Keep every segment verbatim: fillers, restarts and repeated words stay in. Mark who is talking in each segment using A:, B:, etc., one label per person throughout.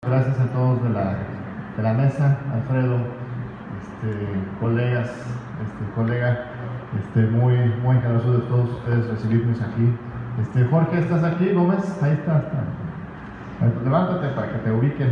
A: Gracias a todos de la, de la mesa, Alfredo, este, colegas, este, colega, este, muy, muy generoso de todos ustedes recibirnos aquí. Este, Jorge, ¿estás aquí? Gómez, ahí está, está. Pues levántate para que te ubiquen.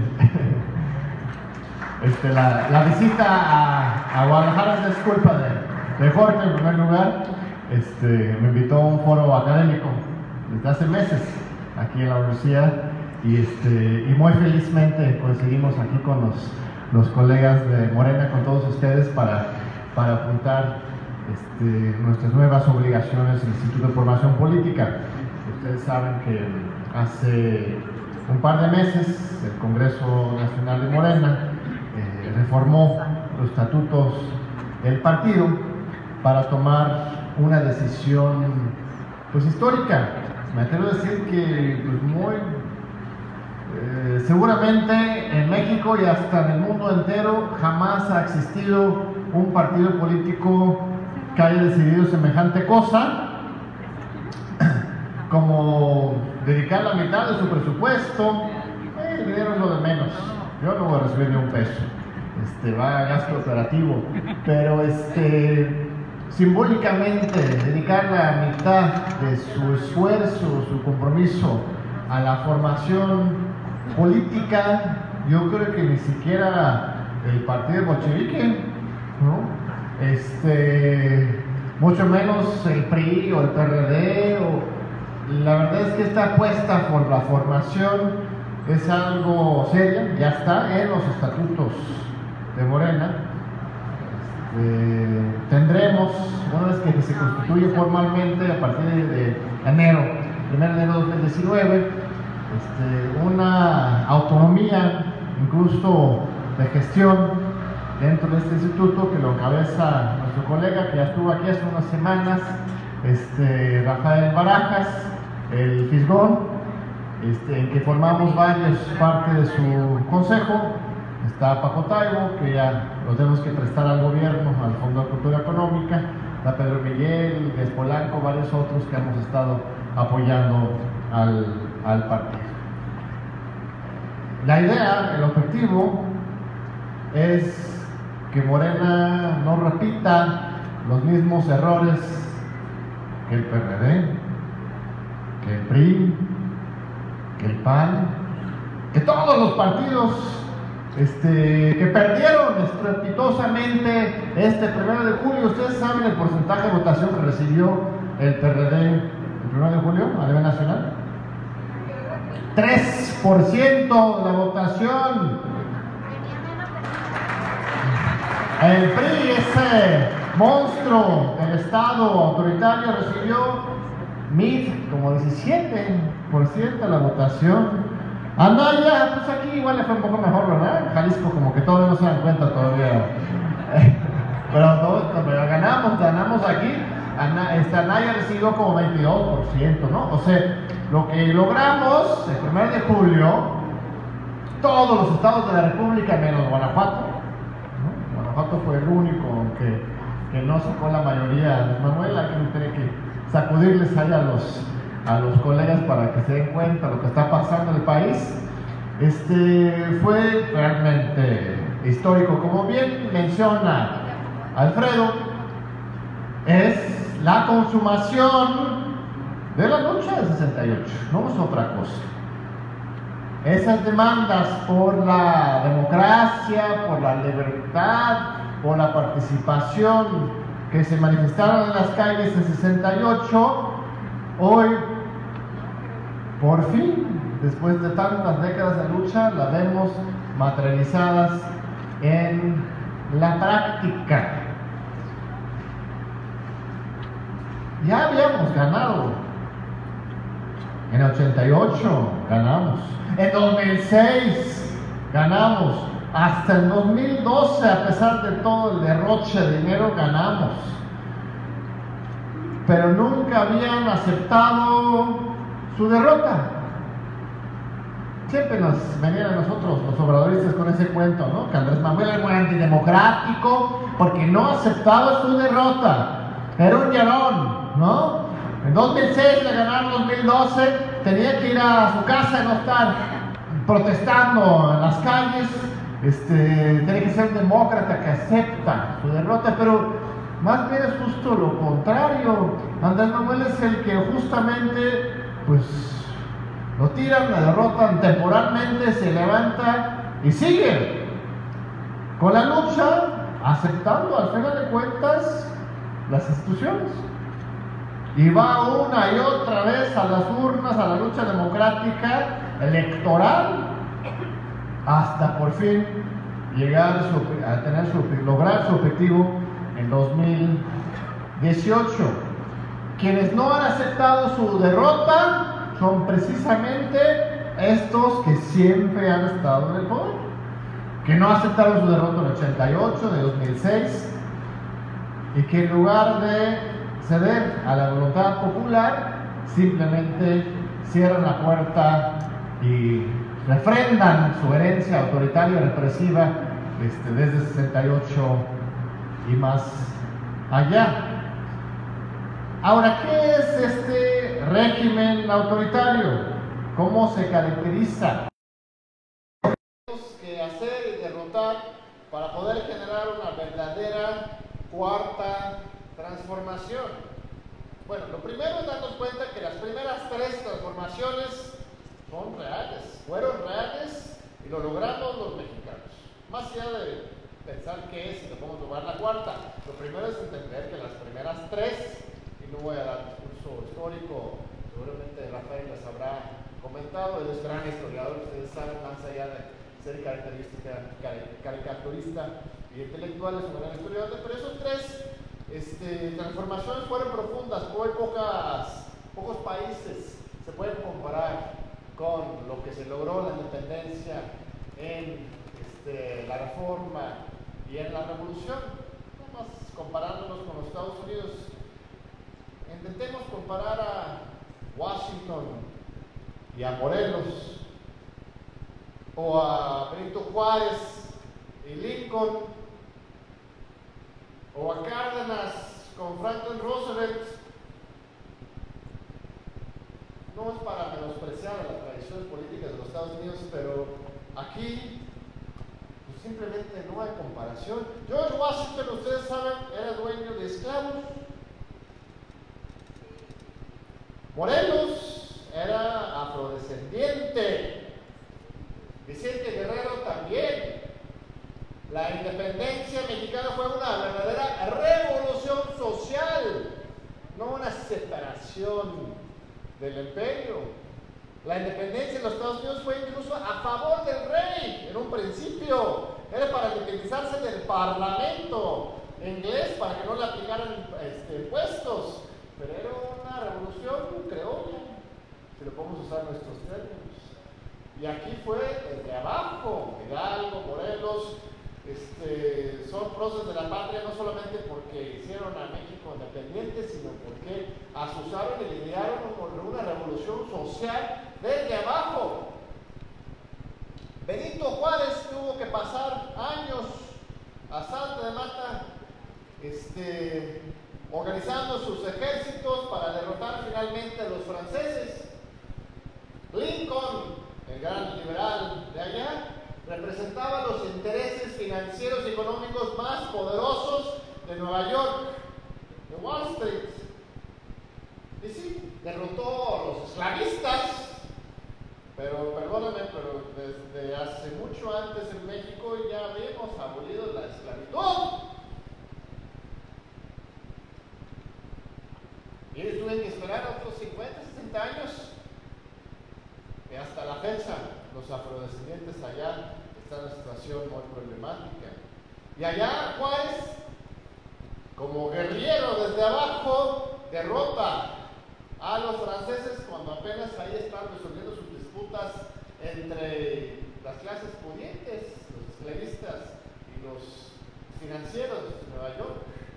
A: Este, la, la visita a, a Guadalajara es culpa de, de Jorge en primer lugar. Este, me invitó a un foro académico desde hace meses aquí en la universidad y, este, y muy felizmente coincidimos aquí con los, los colegas de Morena, con todos ustedes para, para apuntar este, nuestras nuevas obligaciones en el Instituto de Formación Política. Ustedes saben que hace un par de meses el Congreso Nacional de Morena eh, reformó los estatutos del partido para tomar una decisión pues histórica. Me atrevo a decir que pues, muy eh, seguramente en México y hasta en el mundo entero jamás ha existido un partido político que haya decidido semejante cosa como dedicar la mitad de su presupuesto. Eh, el dinero es lo de menos, yo no voy a recibir ni un peso, este, va a gasto operativo, pero este simbólicamente dedicar la mitad de su esfuerzo, su compromiso a la formación política, yo creo que ni siquiera el partido bolchevique, ¿no? Este, mucho menos el P R I o el P R D, o, la verdad es que esta apuesta por la formación es algo serio, ya está en los estatutos de Morena. Eh, tendremos, una vez que se constituye formalmente a partir de, de enero, primero de enero de dos mil diecinueve, este, una autonomía incluso de gestión dentro de este instituto que lo encabeza nuestro colega que ya estuvo aquí hace unas semanas, este, Rafael Barajas, el Fisgón, este, en que formamos varios parte de su consejo. Está Paco Taibo, que ya lo tenemos que prestar al gobierno, al Fondo de Cultura Económica, está Pedro Miguel, Gués Polanco, varios otros que hemos estado apoyando al, al partido. La idea, el objetivo, es que Morena no repita los mismos errores que el P R D, que el P R I, que el P A N, que todos los partidos Este, que perdieron estrepitosamente este primero de julio. Ustedes saben el porcentaje de votación que recibió el P R D el primero de julio a nivel nacional. tres por ciento de la votación. El P R I, ese monstruo del Estado autoritario, recibió M I D como diecisiete por ciento de la votación. Anaya, pues aquí igual le fue un poco mejor, ¿verdad? Jalisco como que todavía no se dan cuenta todavía. Pero todos, pero ganamos, ganamos aquí. Ana, esta Anaya recibió como veintidós por ciento, ¿no? O sea, lo que logramos el primero de julio, todos los estados de la República menos Guanajuato, ¿no? Guanajuato fue el único que, que no sacó la mayoría. Manuel, hay que tener que sacudirles ahí a los a los colegas para que se den cuenta de lo que está pasando en el país. Este fue realmente histórico. Como bien menciona Alfredo, es la consumación de la lucha del sesenta y ocho, no es otra cosa. Esas demandas por la democracia, por la libertad, por la participación que se manifestaron en las calles en sesenta y ocho, hoy, por fin, después de tantas décadas de lucha, las vemos materializadas en la práctica. Ya habíamos ganado. En el ochenta y ocho ganamos. En dos mil seis ganamos. Hasta el dos mil doce, a pesar de todo el derroche de dinero, ganamos. Pero nunca habían aceptado su derrota. Siempre nos venían a nosotros los obradoristas con ese cuento, ¿no? Que Andrés Manuel era muy antidemocrático porque no aceptaba su derrota. Era un llorón, ¿no? En dos mil seis le ganaron, dos mil doce tenía que ir a su casa y no estar. protestando en las calles, este, tiene que ser un demócrata que acepta su derrota, pero más bien es justo lo contrario. Andrés Manuel es el que justamente, pues, lo tiran, la derrotan temporalmente, se levanta y sigue con la lucha, aceptando al final de cuentas las instituciones. Y va una y otra vez a las urnas, a la lucha democrática, electoral, hasta por fin llegar a, su, a tener su, lograr su objetivo en dos mil dieciocho. Quienes no han aceptado su derrota son precisamente estos que siempre han estado en el poder, que no aceptaron su derrota en ochenta y ocho, de dos mil seis, y que en lugar de ceder a la voluntad popular, simplemente cierran la puerta y refrendan su herencia autoritaria y represiva este, desde sesenta y ocho y más allá. Ahora, ¿qué es este régimen autoritario? ¿Cómo se caracteriza? Que hacer y derrotar para poder generar una verdadera cuarta transformación. Bueno, lo primero es darnos cuenta que las primeras tres transformaciones son reales, fueron reales y lo logramos los mexicanos. Más allá de pensar qué es y que podemos lograr la cuarta, lo primero es entender que las primeras tres, y no voy a dar discurso histórico, seguramente Rafael les habrá comentado, él es gran historiador, ustedes saben, más allá de ser característica, caricaturista y intelectual, es un gran historiador, pero esos tres este, transformaciones fueron profundas, muy pocas, pocos países se pueden comparar con lo que se logró en la independencia, en este, la reforma y en la revolución. Nada más comparándonos con los Estados Unidos, intentemos comparar a Washington y a Morelos, o a Benito Juárez y Lincoln, o a Cárdenas con Franklin Roosevelt. No es para menospreciar las tradiciones políticas de los Estados Unidos, pero aquí pues, simplemente no hay comparación. George Washington, ustedes saben, era dueño de esclavos. Morelos era afrodescendiente. Vicente Guerrero también. La independencia mexicana fue una verdadera revolución social, no una separación del imperio. La independencia de los Estados Unidos fue incluso a favor del rey en un principio. Era para independizarse del parlamento inglés para que no le aplicaran este, impuestos. Pero era una revolución criolla, si lo podemos usar en nuestros términos. Y aquí fue desde abajo, Hidalgo, Morelos, este, son próceres de la patria no solamente porque hicieron a México independiente, sino porque asusaron y lidiaron con una revolución social desde abajo. Benito Juárez tuvo que pasar años a Santa de Mata, este, organizando sus ejércitos para derrotar finalmente a los franceses. Lincoln, el gran liberal de allá, representaba los intereses financieros y económicos más poderosos de Nueva York, de Wall Street. Y sí, derrotó a los esclavistas, pero perdóname, pero desde hace mucho antes en México ya habíamos abolido la esclavitud. Y ellos tuvieron que esperar otros cincuenta, sesenta años, que hasta la fecha los afrodescendientes allá están en una situación muy problemática. Y allá Juárez, como guerrillero desde abajo, derrota a los franceses cuando apenas ahí están resolviendo sus disputas entre las clases pudientes, los esclavistas y los financieros de Nueva York.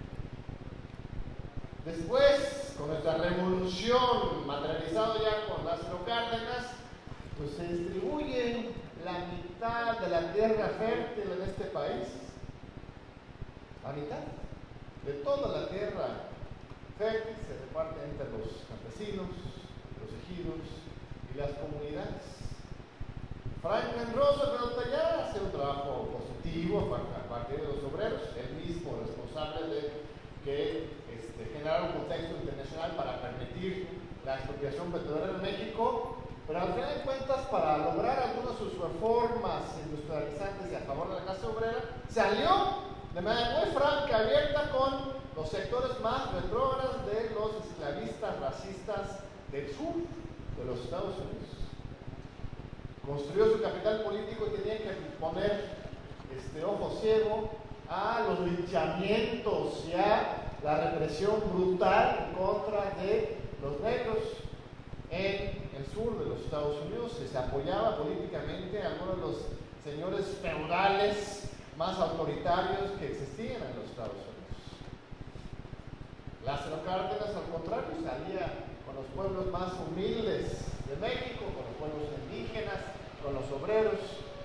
A: Después, con nuestra revolución materializada ya con Lázaro Cárdenas, pues se distribuye la mitad de la tierra fértil en este país. La mitad de toda la tierra fértil se reparte entre los campesinos, los ejidos y las comunidades. Franklin Roosevelt allá hace un trabajo positivo a partir de los obreros, él mismo responsable de que este, generara un contexto internacional para permitir la expropiación petrolera en México, pero al final de cuentas, para lograr algunas de sus reformas industrializantes y a favor de la clase obrera, salió de manera muy franca, abierta con los sectores más retrógrados de los esclavistas racistas del sur de los Estados Unidos. Construyó su capital político y tenía que poner este ojo ciego a los linchamientos y a la represión brutal en contra de los negros en el sur de los Estados Unidos. Se apoyaba políticamente a algunos de los señores feudales más autoritarios que existían en los Estados Unidos. Lázaro Cárdenas, al contrario, salía con los pueblos más humildes de México, con los pueblos indígenas, con los obreros.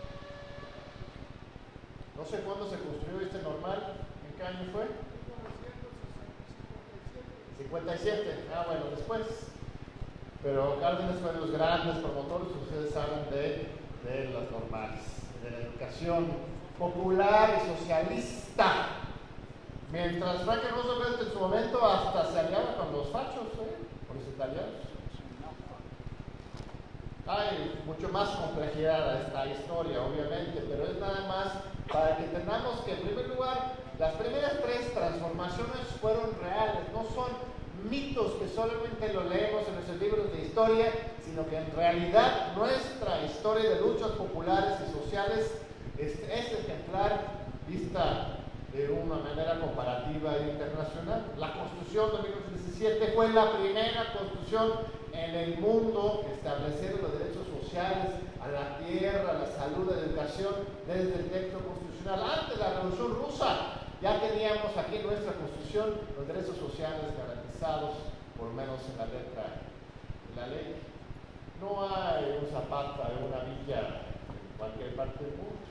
A: No sé cuándo se construyó este normal, ¿en qué año fue? cincuenta y siete, ah bueno, después. Pero Cárdenas fue de los grandes promotores, ustedes saben, de, de las normales, de la educación popular y socialista. Mientras Franklin Roosevelt en su momento hasta se aliaba con los fachos, ¿eh? Con los italianos. Hay mucho más complejidad a esta historia, obviamente, pero es nada más para que entendamos que, en primer lugar, las primeras tres transformaciones fueron reales, no son mitos que solamente lo leemos en nuestros libros de historia, sino que en realidad nuestra historia de luchas populares y sociales es, es ejemplar vista de una manera comparativa e internacional. La Constitución de mil novecientos diecisiete fue la primera constitución en el mundo que estableció los derechos sociales a la tierra, a la salud, a la educación desde el texto constitucional. Antes de la Revolución Rusa ya teníamos aquí en nuestra Constitución los derechos sociales garantizados, por lo menos en la letra de la ley. No hay un Zapata de una villa en cualquier parte del mundo.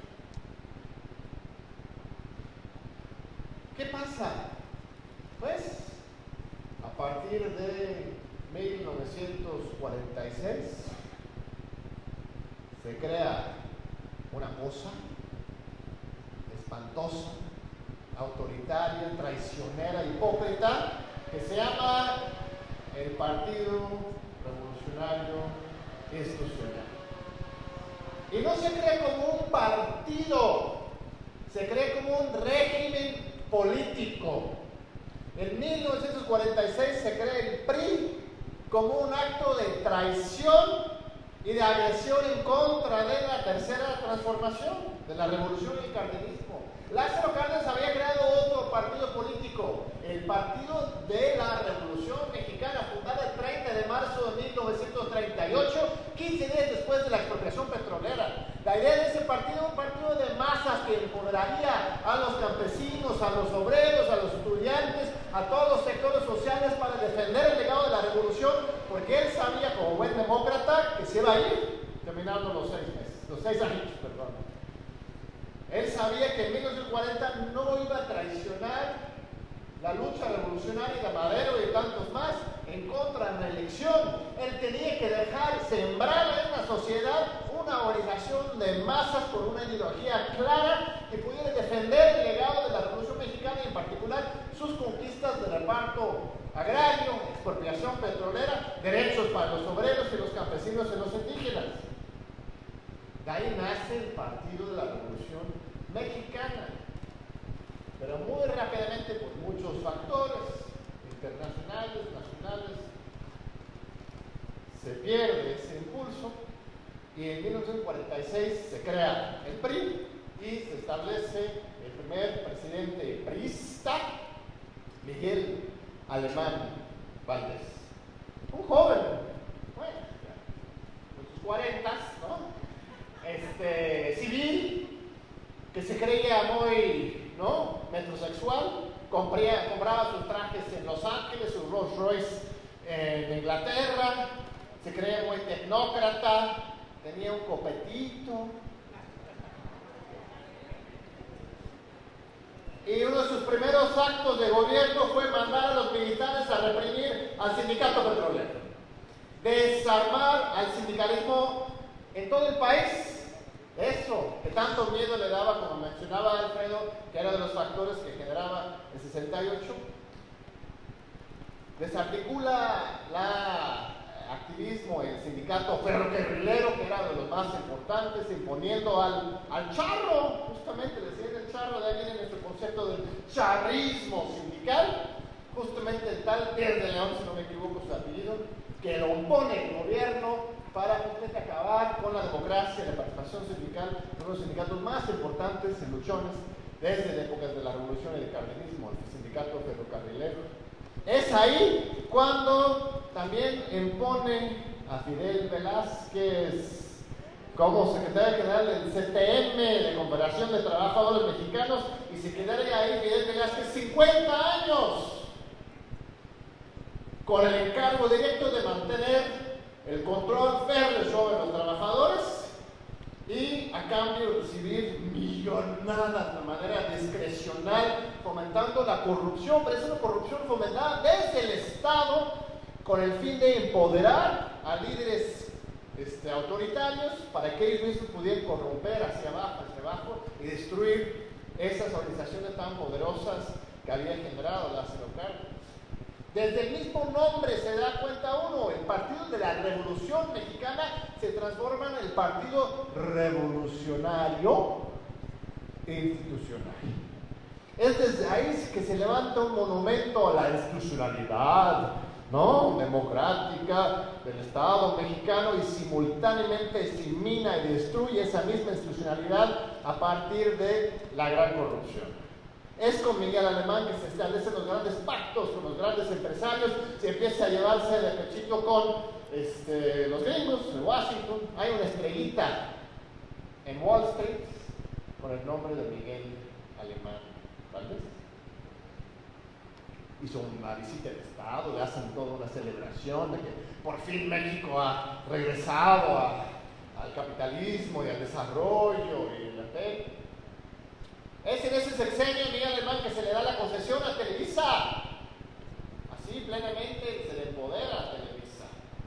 A: ¿Qué pasa? Pues, a partir de mil novecientos cuarenta y seis se crea una cosa espantosa, autoritaria, traicionera, hipócrita, que se llama el Partido Revolucionario Institucional. Y no se crea como un partido, se crea como un régimen político. En mil novecientos cuarenta y seis se crea el P R I como un acto de traición y de agresión en contra de la tercera transformación, de la revolución y el cardenismo. Lázaro Cárdenas había creado otro partido político, el Partido de la Revolución Mexicana, fundado el treinta de marzo de mil novecientos treinta y ocho, quince días después de la expropiación petrolera. La idea de ese partido, un partido de masas que empoderaría a los campesinos, a los obreros, a los estudiantes, a todos los sectores sociales para defender el legado de la revolución, porque él sabía, como buen demócrata, que se iba a ir terminando los seis meses, los seis años, perdón. Él sabía que en mil novecientos cuarenta no iba a traicionar la lucha revolucionaria de Madero y de tantos más en contra de la elección. Él tenía que dejar sembrar en la sociedad una organización de masas con una ideología clara que pudiera defender el legado de la Revolución Mexicana y en particular sus conquistas de reparto agrario, expropiación petrolera, derechos para los obreros y los campesinos y los indígenas. De ahí nace el Partido de la Revolución Mexicana, pero muy rápidamente por muchos factores internacionales, nacionales, se pierde ese impulso y en mil novecientos cuarenta y seis se crea el P R I y se establece el primer presidente priista, Miguel Alemán Valdés. Un joven, bueno, en sus cuarentas, ¿no? Este, civil, que se creía muy, ¿no?, metrosexual, compría, compraba sus trajes en Los Ángeles, su Rolls Royce en Inglaterra, se creía muy tecnócrata, tenía un copetito. Y uno de sus primeros actos de gobierno fue mandar a los militares a reprimir al sindicato petrolero, desarmar al sindicalismo en todo el país Eso, que tanto miedo le daba, como mencionaba Alfredo, que era de los factores que generaba el sesenta y ocho, desarticula la activismo, el sindicato ferrocarrilero, que era de los más importantes, imponiendo al, al charro, justamente decían el charro, de ahí viene nuestro concepto del charrismo sindical, justamente el tal Pierre de León, si no me equivoco su apellido, que lo impone el gobierno para justamente acabar con la democracia y la participación sindical, uno de los sindicatos más importantes y luchones desde las épocas de la revolución y del cardenismo, el sindicato ferrocarrilero. Es ahí cuando también impone a Fidel Velázquez como secretario general del C T M, de Confederación de Trabajadores Mexicanos, y se quedaría ahí Fidel Velázquez cincuenta años con el encargo directo de mantener el control férreo sobre los trabajadores y a cambio recibir millonadas de manera discrecional, fomentando la corrupción, pero es una corrupción fomentada desde el Estado con el fin de empoderar a líderes este, autoritarios para que ellos mismos pudieran corromper hacia abajo, hacia abajo y destruir esas organizaciones tan poderosas que había generado la Cárdenas. Desde el mismo nombre se da cuenta uno, el Partido de la Revolución Mexicana se transforma en el Partido Revolucionario Institucional. Es desde ahí que se levanta un monumento a la institucionalidad, ¿no?, democrática del Estado mexicano, y simultáneamente se mina y destruye esa misma institucionalidad a partir de la gran corrupción. Es con Miguel Alemán que se establecen los grandes pactos con los grandes empresarios, se empieza a llevarse de pechito con este, los gringos en Washington. Hay una estrellita en Wall Street con el nombre de Miguel Alemán Valdés. Hizo una visita de Estado, le hacen toda una celebración de que por fin México ha regresado a, al capitalismo y al desarrollo y la fe. Es en ese sexenio Miguel Alemán que se le da la concesión a Televisa. Así plenamente se le empodera a Televisa.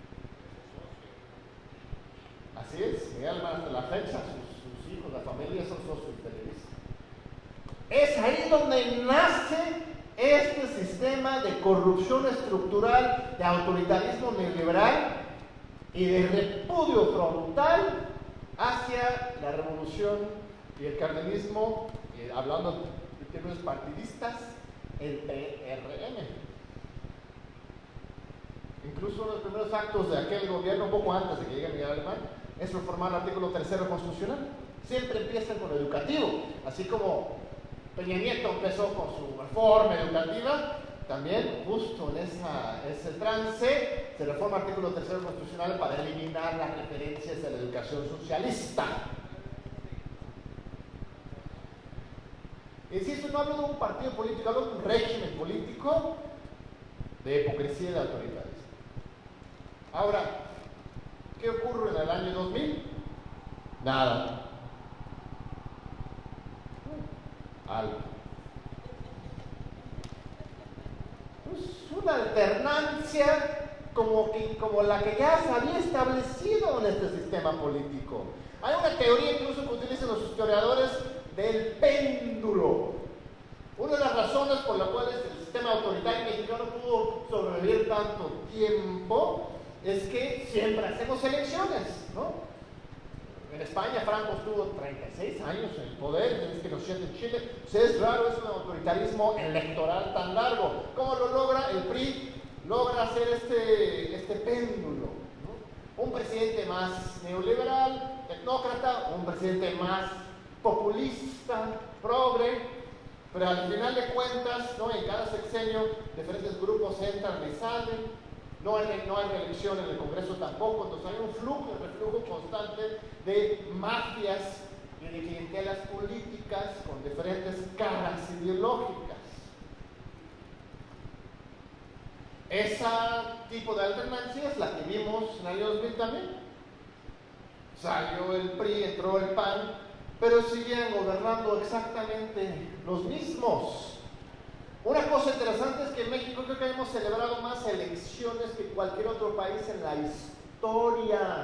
A: Así es, Miguel Alemán hasta la fecha, sus, sus hijos, la familia son socios de Televisa. Es ahí donde nace este sistema de corrupción estructural, de autoritarismo neoliberal y de repudio frontal hacia la revolución y el cardenismo, eh, hablando de términos partidistas, el P R M. Incluso uno de los primeros actos de aquel gobierno, un poco antes de que llegue Miguel Alemán, es reformar el artículo tercero constitucional. Siempre empiezan con lo educativo, así como Peña Nieto empezó con su reforma educativa, también justo en esa, ese trance se reforma el artículo tercero constitucional para eliminar las referencias a la educación socialista. Insisto, no hablo de un partido político, hablo de un régimen político de hipocresía y de autoritarismo. Ahora, ¿qué ocurre en el año dos mil? Nada. Algo. Pues una alternancia como, que, como la que ya se había establecido en este sistema político. Hay una teoría incluso que utilizan los historiadores del péndulo. Una de las razones por las cuales el sistema autoritario mexicano pudo sobrevivir tanto tiempo es que siempre hacemos elecciones, ¿no? En España Franco estuvo treinta y seis años en el poder, es que nos siente en Chile. O sea, es raro, es un autoritarismo electoral tan largo. ¿Cómo lo logra? El P R I logra hacer este, este péndulo, ¿no? Un presidente más neoliberal, tecnócrata, un presidente más populista, progre, pero al final de cuentas, ¿no?, en cada sexenio diferentes grupos entran y salen, no hay, no hay reelección en el Congreso tampoco, entonces hay un flujo, un reflujo constante de mafias y de clientelas políticas con diferentes caras ideológicas. Ese tipo de alternancia es la que vimos en el año dos mil también. Salió el P R I, entró el P A N, pero siguen gobernando exactamente los mismos. Una cosa interesante es que en México creo que hemos celebrado más elecciones que cualquier otro país en la historia.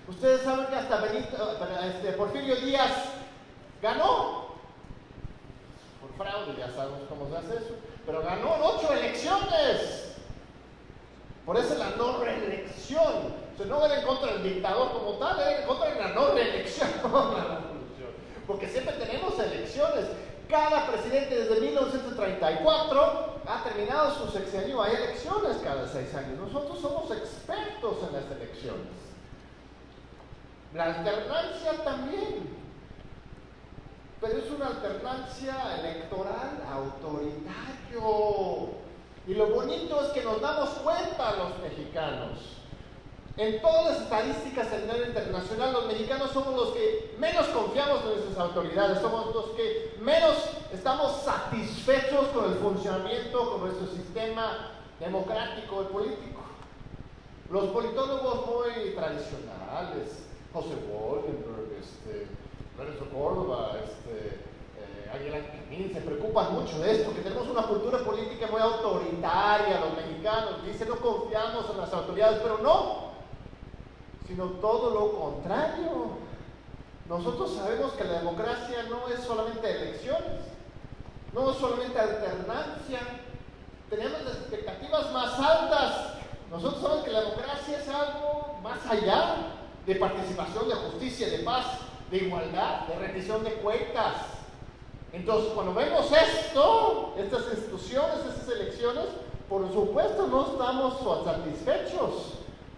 B: Ustedes saben que hasta Benito, este, Porfirio Díaz ganó, por fraude, ya sabemos cómo se hace eso, pero ganó en ocho elecciones. Por eso la no reelección. O sea, no era en contra del dictador como tal, era en contra de la no reelección. Porque siempre tenemos elecciones. Cada presidente desde mil novecientos treinta y cuatro ha terminado su sexenio. Hay elecciones cada seis años. Nosotros somos expertos en las elecciones. La alternancia también. Pero es una alternancia electoral autoritario. Y lo bonito es que nos damos cuenta los mexicanos. En todas las estadísticas a nivel internacional, los mexicanos somos los que menos confiamos en nuestras autoridades, somos los que menos estamos satisfechos con el funcionamiento, con nuestro sistema democrático y político. Los politólogos muy tradicionales, José Woldenberg, este, Lorenzo Córdoba, este, eh, Ángela Camín, se preocupan mucho de esto, que tenemos una cultura política muy autoritaria, los mexicanos, dicen no confiamos en las autoridades, pero no, sino todo lo contrario. Nosotros sabemos que la democracia no es solamente elecciones, no es solamente alternancia, tenemos las expectativas más altas. Nosotros sabemos que la democracia es algo más allá de participación, de justicia, de paz, de igualdad, de rendición de cuentas. Entonces, cuando vemos esto, estas instituciones, estas elecciones, por supuesto no estamos satisfechos.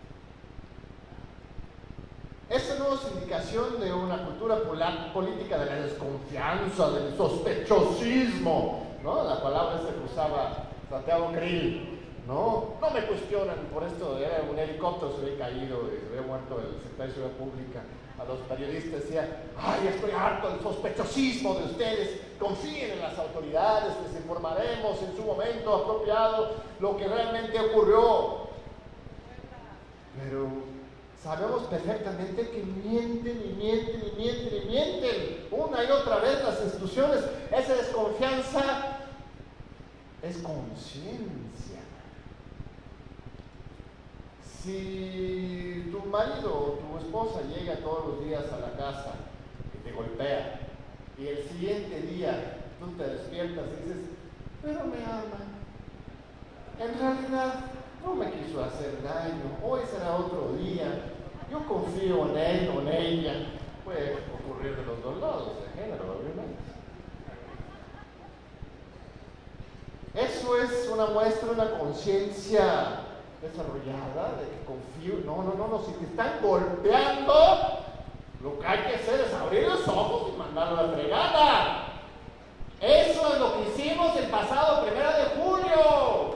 B: Esa no es indicación de una cultura política de la desconfianza, del sospechosismo, ¿no? La palabra esa que usaba Santiago Krill. No, no me cuestionan por esto, era un helicóptero, se había caído y se había muerto el secretario de Seguridad Pública. A los periodistas decía, ay, estoy harto del sospechosismo de ustedes, confíen en las autoridades, les informaremos en su momento apropiado lo que realmente ocurrió. Pero sabemos perfectamente que mienten y mienten y mienten y mienten una y otra vez las instituciones. Esa desconfianza es conciencia. Si tu marido o tu esposa llega todos los días a la casa y te golpea, y el siguiente día tú te despiertas y dices, pero me ama, en realidad no me quiso hacer daño, hoy será otro día, yo confío en él o en ella, puede ocurrir de los dos lados, de género, obviamente. Eso es una muestra de una conciencia desarrollada, de que confío. No, no, no, no, si te están golpeando, lo que hay que hacer es abrir los ojos y mandarlo a la fregada. Eso es lo que hicimos el pasado primero de julio.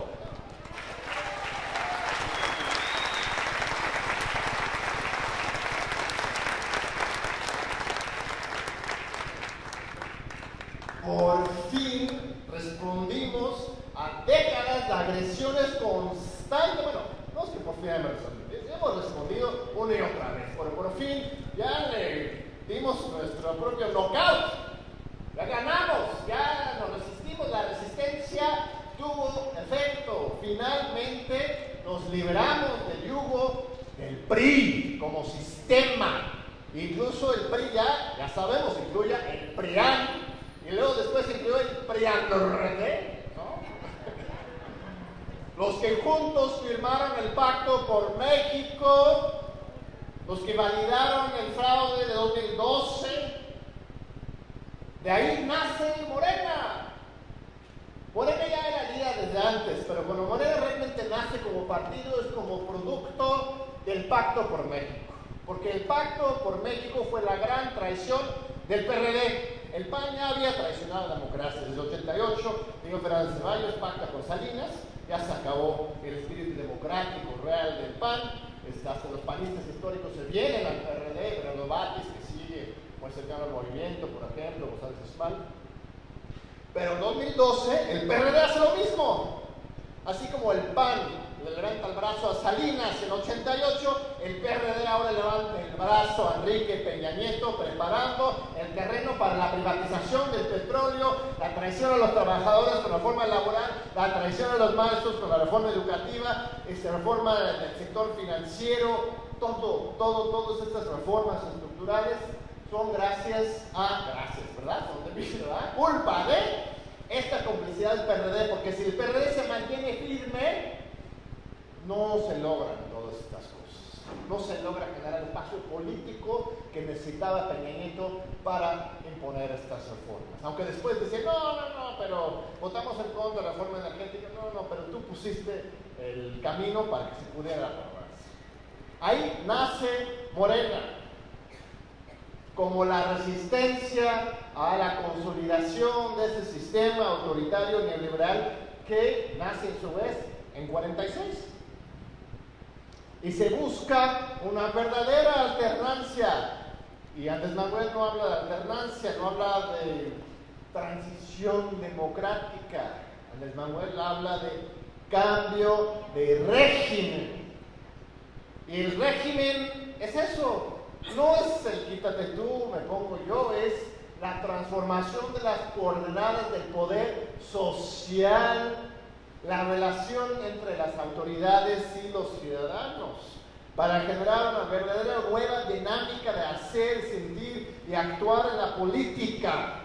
B: Por fin respondimos a décadas de agresiones constantes. Bueno, no es que por fin hemos respondido, hemos respondido una y otra vez, pero por fin ya le dimos nuestro propio knockout. Ya ganamos, ya nos resistimos, la resistencia tuvo efecto. Finalmente nos liberamos del yugo del P R I como sistema. Incluso el P R I ya, ya sabemos, incluye el PRIAN. Y luego después se incluyó el PRIANRD, ¿no? Los que juntos firmaron el Pacto por México, los que validaron el fraude de dos mil doce, de ahí nace Morena. Morena ya era líder desde antes, pero cuando Morena realmente nace como partido es como producto del Pacto por México. Porque el Pacto por México fue la gran traición del P R D. El P A N ya había traicionado la democracia desde el ochenta y ocho, Diego Fernández Ceballos pacta con Salinas, ya se acabó el espíritu democrático real del P A N, hasta los panistas históricos se vienen al P R D, Fernando Batis, que sigue muy cercano al movimiento, por ejemplo, González Espal. Pero en dos mil doce el P R D hace lo mismo, así como el P A N le levanta el brazo a Salinas en ochenta y ocho, el P R D ahora levanta el brazo a Enrique Peña Nieto, preparando el terreno para la privatización del petróleo, la traición a los trabajadores con la reforma laboral, la traición a los maestros con la reforma educativa, esta reforma del sector financiero, todo, todo, todas estas reformas estructurales son gracias a, gracias, ¿verdad? Son de mí, ¿verdad? Culpa de esta complicidad del P R D, porque si el P R D se mantiene firme, no se logran todas estas cosas. No se logra generar el espacio político que necesitaba Peña Nieto para imponer estas reformas. Aunque después decían, no, no, no, pero votamos en contra de la reforma energética, no, no, pero tú pusiste el camino para que se pudiera aprobarse. Ahí nace Morena, como la resistencia a la consolidación de ese sistema autoritario neoliberal que nace a su vez en cuarenta y seis. Y se busca una verdadera alternancia. Y Andrés Manuel no habla de alternancia, no habla de transición democrática. Andrés Manuel habla de cambio de régimen. Y el régimen es eso. No es el quítate tú, me pongo yo, es la transformación de las coordenadas del poder social, la relación entre las autoridades y los ciudadanos, para generar una verdadera nueva dinámica de hacer, sentir y actuar en la política.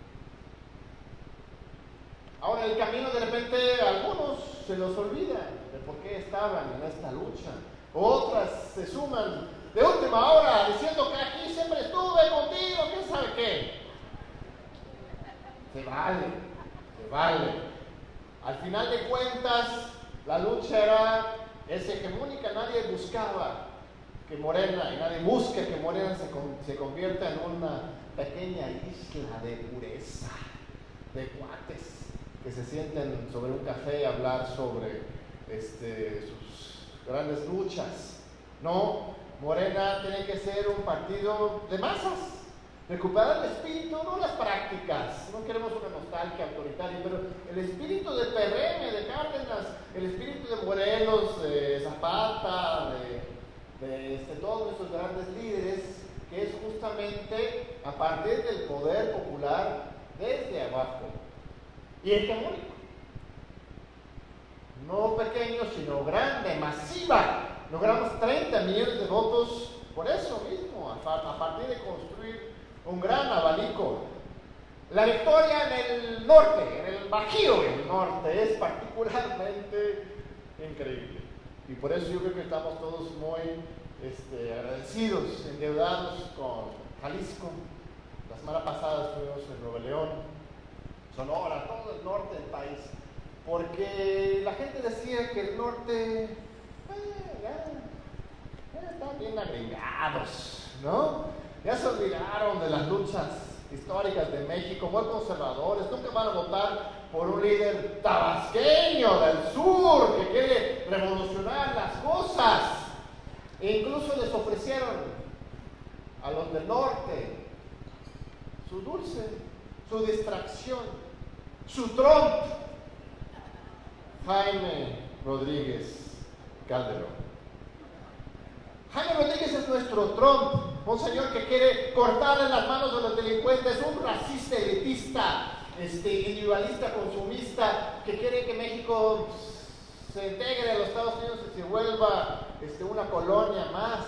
B: Ahora, el camino de repente a algunos se los olvida de por qué estaban en esta lucha. Otras se suman de última hora diciendo que aquí siempre estuve contigo, quién sabe qué. Se vale, se vale. Al final de cuentas, la lucha era es hegemónica, nadie buscaba que Morena, y nadie busca que Morena se, con, se convierta en una pequeña isla de pureza, de cuates que se sienten sobre un café a hablar sobre este, sus grandes luchas. No, Morena tiene que ser un partido de masas, recuperar el espíritu, no las prácticas. No queremos una nostalgia autoritaria, pero el espíritu de P R M, de Cárdenas, el espíritu de Morelos, de Zapata, de, de este, todos nuestros grandes líderes, que es justamente a partir del poder popular desde abajo y hegemónico. No pequeño, sino grande, masiva. Logramos treinta millones de votos por eso mismo, a partir de construir un gran abanico. La victoria en el norte, en el Bajío del norte, es particularmente increíble. Y por eso yo creo que estamos todos muy este, agradecidos, endeudados con Jalisco. La semana pasada estuvimos en Nuevo León, Sonora, todo el norte del país. Porque la gente decía que el norte... Eh, ya, ya están bien agregados, ¿no? Ya se olvidaron de las luchas históricas de México, muy conservadores, nunca van a votar por un líder tabasqueño del sur que quiere revolucionar las cosas. E incluso les ofrecieron a los del norte su dulce, su distracción, su Trump, Jaime Rodríguez Calderón. Jaime Rodríguez es nuestro Trump, un señor que quiere cortarle las manos a los delincuentes, un racista elitista, este, individualista, consumista, que quiere que México se integre a los Estados Unidos y se vuelva este, una colonia más.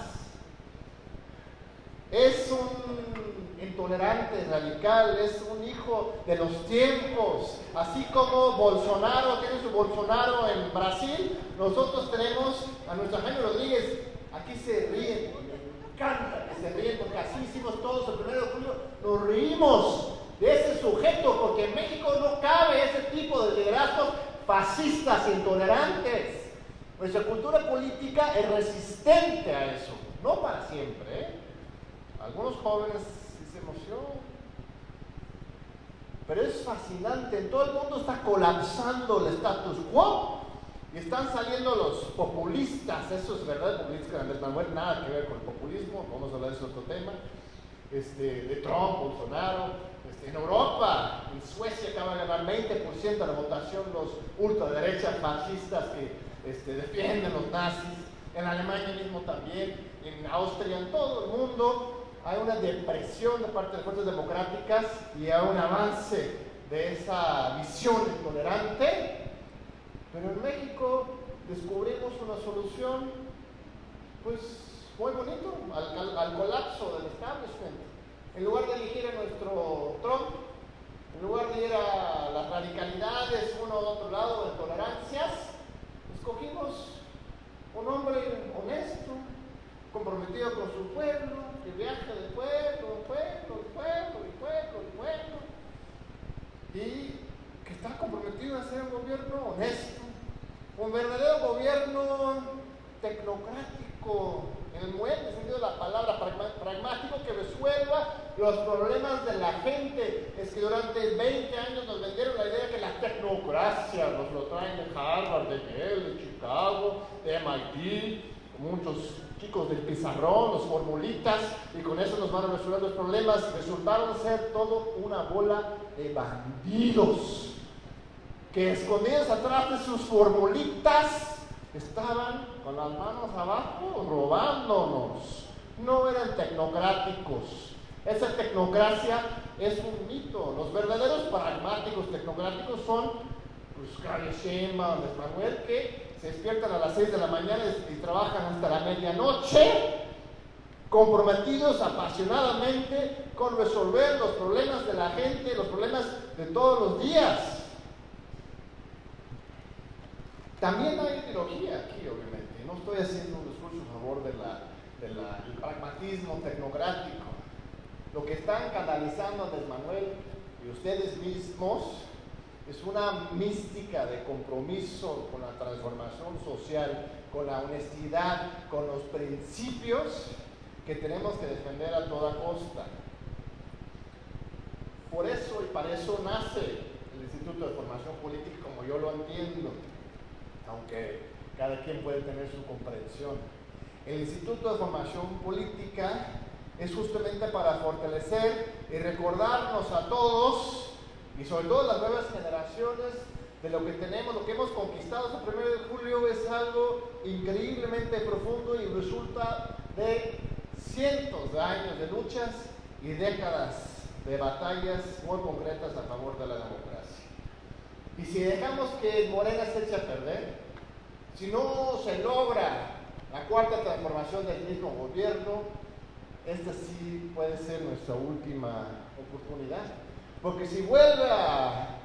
B: Es un intolerante, radical, es un hijo de los tiempos. Así como Bolsonaro tiene su Bolsonaro en Brasil, nosotros tenemos a nuestro Jaime Rodríguez. Aquí se ríen, me encanta que se ríen, porque así hicimos todos el primero de julio, nos reímos de ese sujeto, porque en México no cabe ese tipo de liderazgos fascistas, intolerantes. Nuestra cultura política es resistente a eso, no para siempre, ¿eh? Algunos jóvenes sí se emocionan, pero es fascinante, en todo el mundo está colapsando el status quo. Y están saliendo los populistas, eso es verdad, populistas de Andrés Manuel, nada que ver con el populismo, vamos a hablar de ese otro tema, este, de Trump, Bolsonaro, este, en Europa, en Suecia acaba de ganar veinte por ciento de la votación los ultraderechas fascistas que este, defienden los nazis, en Alemania mismo también, en Austria, en todo el mundo, hay una depresión de parte de las fuerzas democráticas y hay un avance de esa visión intolerante, pero en México descubrimos una solución, pues, muy bonito al, al, al colapso del establishment. En lugar de elegir a nuestro Trump, en lugar de ir a las radicalidades, uno a otro lado, de tolerancias, escogimos un hombre honesto, comprometido con su pueblo, que viaja de pueblo, pueblo, pueblo, pueblo, pueblo, y que está comprometido a hacer un gobierno honesto, un verdadero gobierno tecnocrático, en el buen sentido de la palabra, pragmático, que resuelva los problemas de la gente. Es que durante veinte años nos vendieron la idea que la tecnocracia nos lo traen de Harvard, de Yale, de Chicago, de M I T, muchos chicos del pizarrón, los formulitas, y con eso nos van a resolver los problemas. Resultaron ser todo una bola de bandidos que, escondidos atrás de sus formulitas, estaban con las manos abajo robándonos. No eran tecnocráticos. Esa tecnocracia es un mito. Los verdaderos pragmáticos tecnocráticos son, pues, Claudia Sheinbaum, Andrés Manuel, que se despiertan a las seis de la mañana y trabajan hasta la medianoche, comprometidos apasionadamente con resolver los problemas de la gente, los problemas de todos los días. También hay ideología aquí, obviamente. No estoy haciendo un discurso a favor del de la, de pragmatismo tecnocrático. Lo que están canalizando Andrés Manuel y ustedes mismos es una mística de compromiso con la transformación social, con la honestidad, con los principios que tenemos que defender a toda costa. Por eso y para eso nace el Instituto de Formación Política, como yo lo entiendo, aunque cada quien puede tener su comprensión. El Instituto de Formación Política es justamente para fortalecer y recordarnos a todos, y sobre todo a las nuevas generaciones, de lo que tenemos, lo que hemos conquistado el primero de julio es algo increíblemente profundo y resulta de cientos de años de luchas y décadas de batallas muy concretas a favor de la democracia. Y si dejamos que Morena se eche a perder, si no se logra la cuarta transformación del mismo gobierno, esta sí puede ser nuestra última oportunidad. Porque si vuelve a,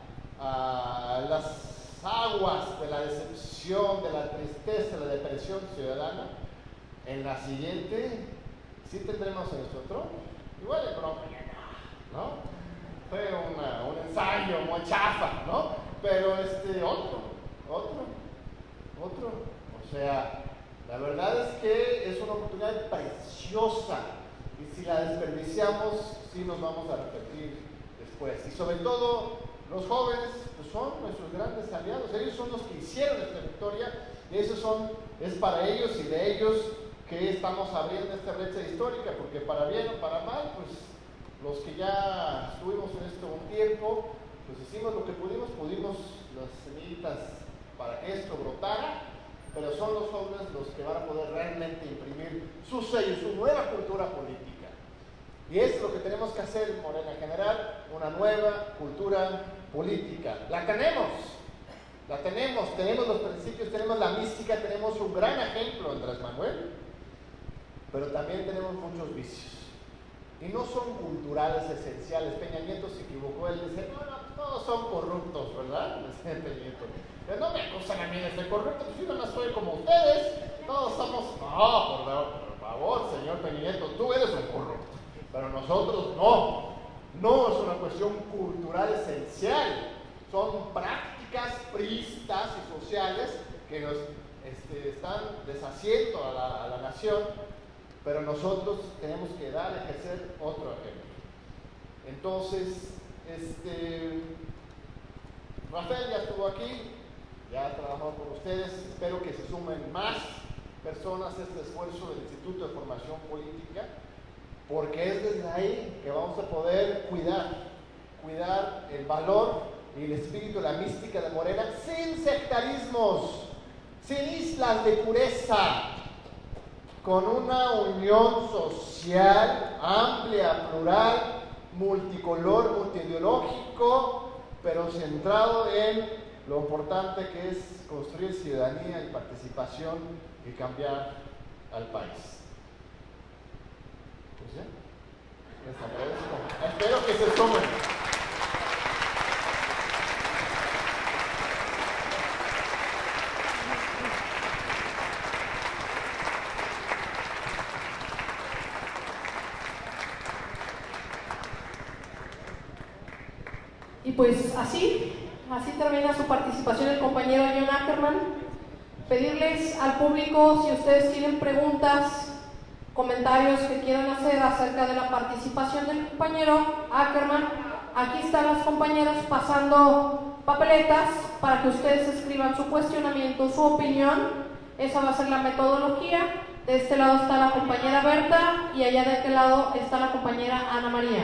B: a las aguas de la decepción, de la tristeza, de la depresión ciudadana, en la siguiente sí tendremos a nuestro trono. Igual el trono ya no, ¿no? Fue una, un ensayo muy chafa, ¿no? Pero este, otro, otro, otro. O sea, la verdad es que es una oportunidad preciosa y si la desperdiciamos, sí nos vamos a repetir después. Y sobre todo, los jóvenes pues son nuestros grandes aliados. Ellos son los que hicieron esta victoria y eso son, es para ellos y de ellos que estamos abriendo esta brecha histórica, porque para bien o para mal, pues los que ya estuvimos en esto un tiempo, pues hicimos lo que pudimos, pudimos las semillitas para que esto brotara, pero son los jóvenes los que van a poder realmente imprimir su sello, su nueva cultura política. Y es lo que tenemos que hacer en Morena, generar una nueva cultura política. La tenemos, la tenemos, tenemos los principios, tenemos la mística, tenemos un gran ejemplo, Andrés Manuel, pero también tenemos muchos vicios. Y no son culturales esenciales. Peña Nieto se equivocó, él dice, no, no, todos son corruptos, ¿verdad? Decía Peña Nieto. Pero no me acusan a mí de ser corrupto, pues yo no soy como ustedes, todos somos, no, por, por favor, señor Peña Nieto, tú eres un corrupto, pero nosotros no. No es una cuestión cultural esencial, son prácticas priistas y sociales que nos este, están deshaciendo a la, a la nación, pero nosotros tenemos que dar, ejercer otro ejemplo. Entonces, este, Rafael ya estuvo aquí, ya ha trabajado con ustedes, espero que se sumen más personas a este esfuerzo del Instituto de Formación Política, porque es desde ahí que vamos a poder cuidar, cuidar el valor y el espíritu, la mística de Morena, sin sectarismos, sin islas de pureza, con una unión social amplia, plural, multicolor, multiideológico, pero centrado en lo importante que es construir ciudadanía y participación y cambiar al país. Pues ya, les agradezco. Espero que se sumen.
C: Y pues así, así termina su participación el compañero John Ackerman. Pedirles al público, si ustedes tienen preguntas, comentarios que quieran hacer acerca de la participación del compañero Ackerman, aquí están las compañeras pasando papeletas para que ustedes escriban su cuestionamiento, su opinión. Esa va a ser la metodología. De este lado está la compañera Berta y allá de aquel lado está la compañera Ana María.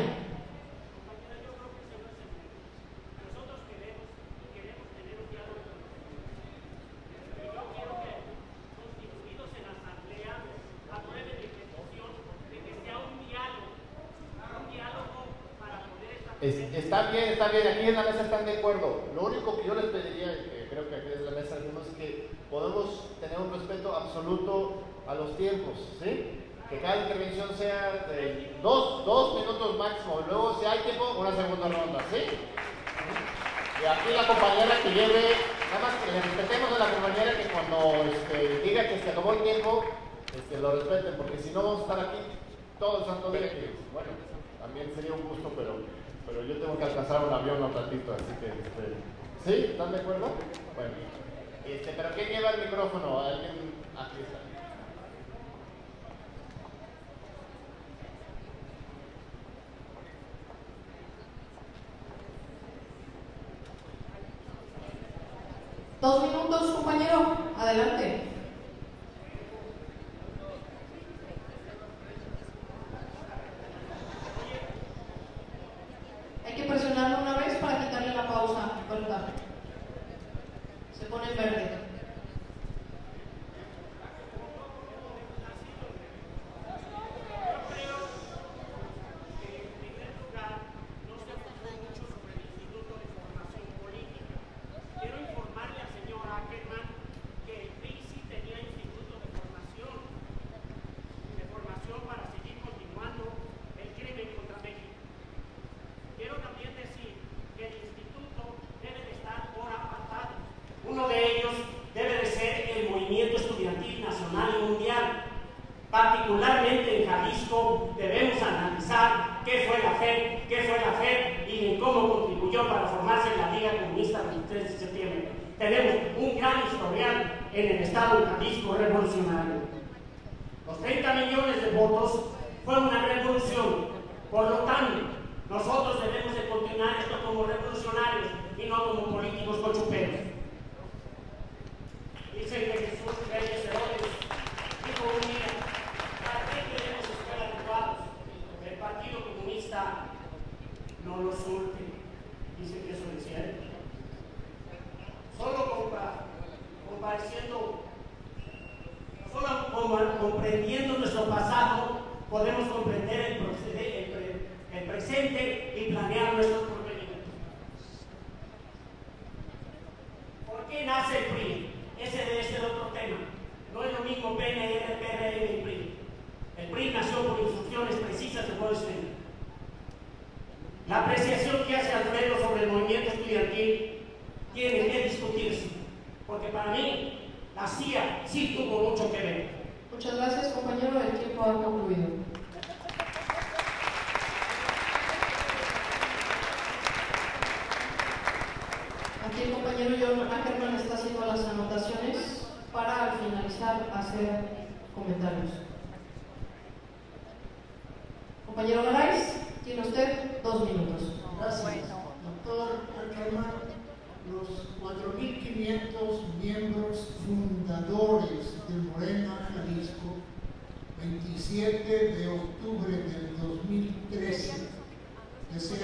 B: Está bien, está bien, aquí en la mesa están de acuerdo. Lo único que yo les pediría, y que creo que aquí desde la mesa decimos, es que podemos tener un respeto absoluto a los tiempos, ¿sí? Que cada intervención sea de dos, dos minutos máximo, luego si hay tiempo, una segunda ronda, ¿sí? Y aquí la compañera que lleve, nada más que le respetemos a la compañera que cuando este, diga que se acabó el tiempo, este, lo respeten, porque si no vamos a estar aquí todo el santo día que, bueno, también sería un gusto, pero... pero yo tengo que alcanzar un avión un ratito, así que, este, ¿sí? ¿Están de acuerdo? Bueno, este, pero ¿quién lleva el micrófono? ¿Alguien? Aquí está.
C: Dos minutos, compañero, adelante. Hay que presionarlo una vez para quitarle la pausa, ¿verdad? Se pone en verde.
D: Particularmente en Jalisco debemos analizar qué fue la F E D, qué fue la F E D y en cómo contribuyó para formarse la Liga Comunista el veintitrés de septiembre. Tenemos un gran historial en el estado de Jalisco revolucionario. Los treinta millones de votos fue una revolución, por lo tanto, nosotros debemos de continuar esto como revolucionarios y no como políticos cochuperos. Dicen que Jesús Reyes Herodes dijo un día: ¿para qué queremos escuelas privadas? El Partido Comunista no lo surte. Dicen que eso decía él. Solo compa compareciendo, solo comprendiendo nuestro pasado, podemos comprender el, el, pre el presente y planear nuestros porvenir. ¿Por qué nace el P R I? Ese debe ser otro tema. No es lo mismo P N R, P R M y P R I. El P R I nació por instrucciones precisas de Goldstein. La apreciación que hace Alfredo sobre el movimiento estudiantil tiene que discutirse, porque para mí la C I A sí tuvo mucho que ver.
C: Muchas gracias, compañero. El tiempo ha concluido. Aquí el compañero John Ackerman está haciendo las anotaciones para al finalizar hacer comentarios. Compañero Garay, tiene usted dos minutos.
E: Gracias, doctor Ackerman. Los cuatro mil quinientos miembros fundadores de Morena Jalisco, veintisiete de octubre del dos mil trece,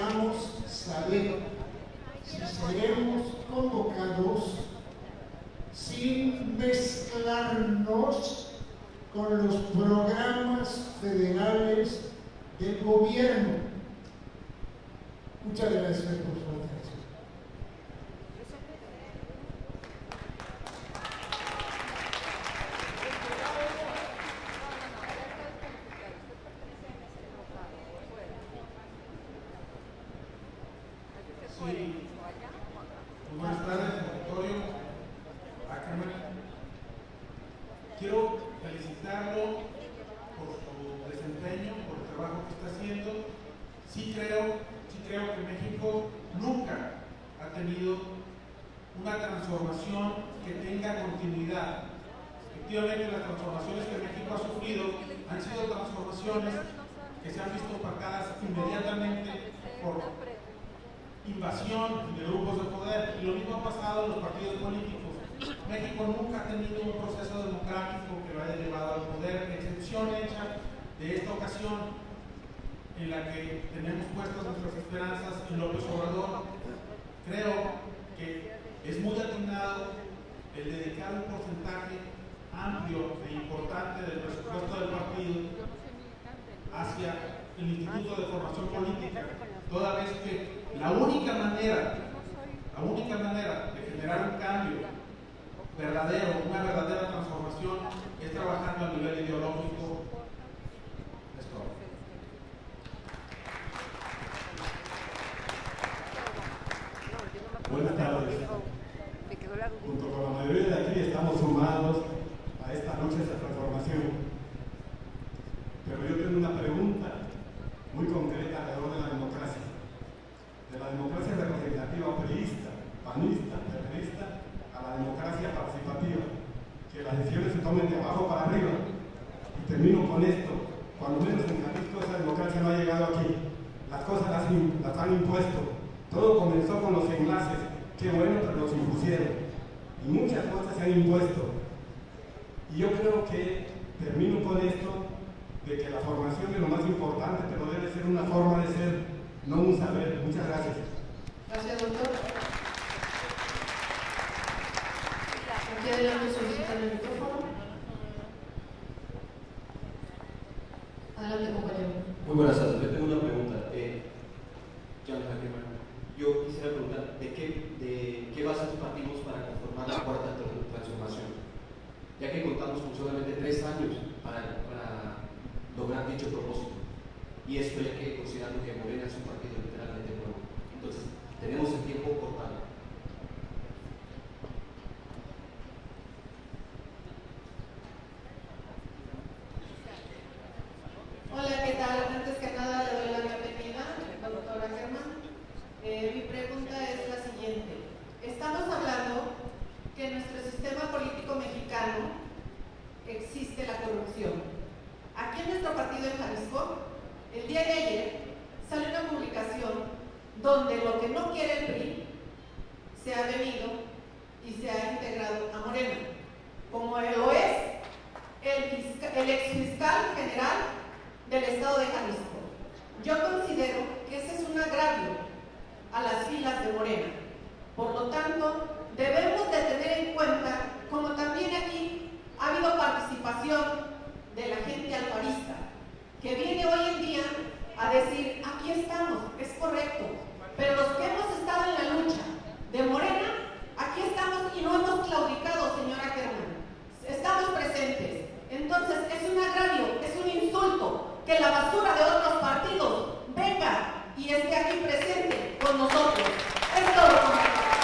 E: deseamos saber si seremos convocados sin mezclarnos con los programas federales del gobierno. Muchas gracias por su atención.
F: Sí. Buenas tardes, auditorio. Ackerman. Quiero felicitarlo por su desempeño, por el trabajo que está haciendo. Sí creo, sí creo que México nunca ha tenido una transformación que tenga continuidad. Efectivamente, las transformaciones que México ha sufrido han sido transformaciones que se han visto opacadas inmediatamente por invasión de grupos de poder, y lo mismo ha pasado en los partidos políticos. México nunca ha tenido un proceso democrático que lo haya llevado al poder, excepción hecha de esta ocasión en la que tenemos puestas nuestras esperanzas en López Obrador. Creo que es muy atinado el dedicar un porcentaje amplio e importante del presupuesto del partido hacia el Instituto de Formación Política, toda vez que la única manera, la única manera de generar un cambio verdadero, una verdadera transformación, es trabajando a nivel ideológico. Es todo.
G: Buenas tardes. Junto con la mayoría de aquí estamos sumados a esta noche de transformación. Pero yo tengo una pregunta muy concreta alrededor de la democracia. De la democracia representativa priista, panista, perrista, a la democracia participativa. Que las decisiones se tomen de abajo para arriba. Y termino con esto. Cuando menos en Jalisco esa democracia no ha llegado aquí. Las cosas las, las han impuesto. Todo comenzó con los enlaces. Qué bueno, pero los impusieron. Y muchas cosas se han impuesto. Y yo creo que termino con esto, de que la formación es lo más importante, pero debe ser una forma de ser, no un saber. Muchas gracias.
C: Gracias, doctor. Aquí adelante solicitan el micrófono. Adelante, compañero.
H: Muy buenas tardes. Yo tengo una pregunta. Eh, yo quisiera preguntar, ¿de qué, de qué bases partimos para conformar la cuarta transformación? Ya que contamos con solamente tres años para, para lograr dicho propósito. Y esto ya que considerando que Morena es un partido literalmente nuevo. Entonces, tenemos el tiempo cortado.
I: Hola, ¿qué tal? Antes que nada le doy la bienvenida, doctora Germán. Eh, mi pregunta es la siguiente. Estamos hablando que en nuestro sistema político mexicano existe la corrupción. Aquí en nuestro partido en Jalisco, el día de ayer sale una publicación donde lo que no quiere el P R I se ha venido y se ha integrado a Morena, como lo es el, fiscal, el ex fiscal general del estado de Jalisco. Yo considero que ese es un agravio a las filas de Morena. Por lo tanto, debemos de tener en cuenta, como también aquí ha habido participación de la gente alfarista, que viene hoy en día a decir, aquí estamos, es correcto, pero los que hemos estado en la lucha de Morena, aquí estamos y no hemos claudicado, señora Germán, estamos presentes. Entonces, es un agravio, es un insulto que la basura de otros partidos venga y esté aquí presente con nosotros. Es todo.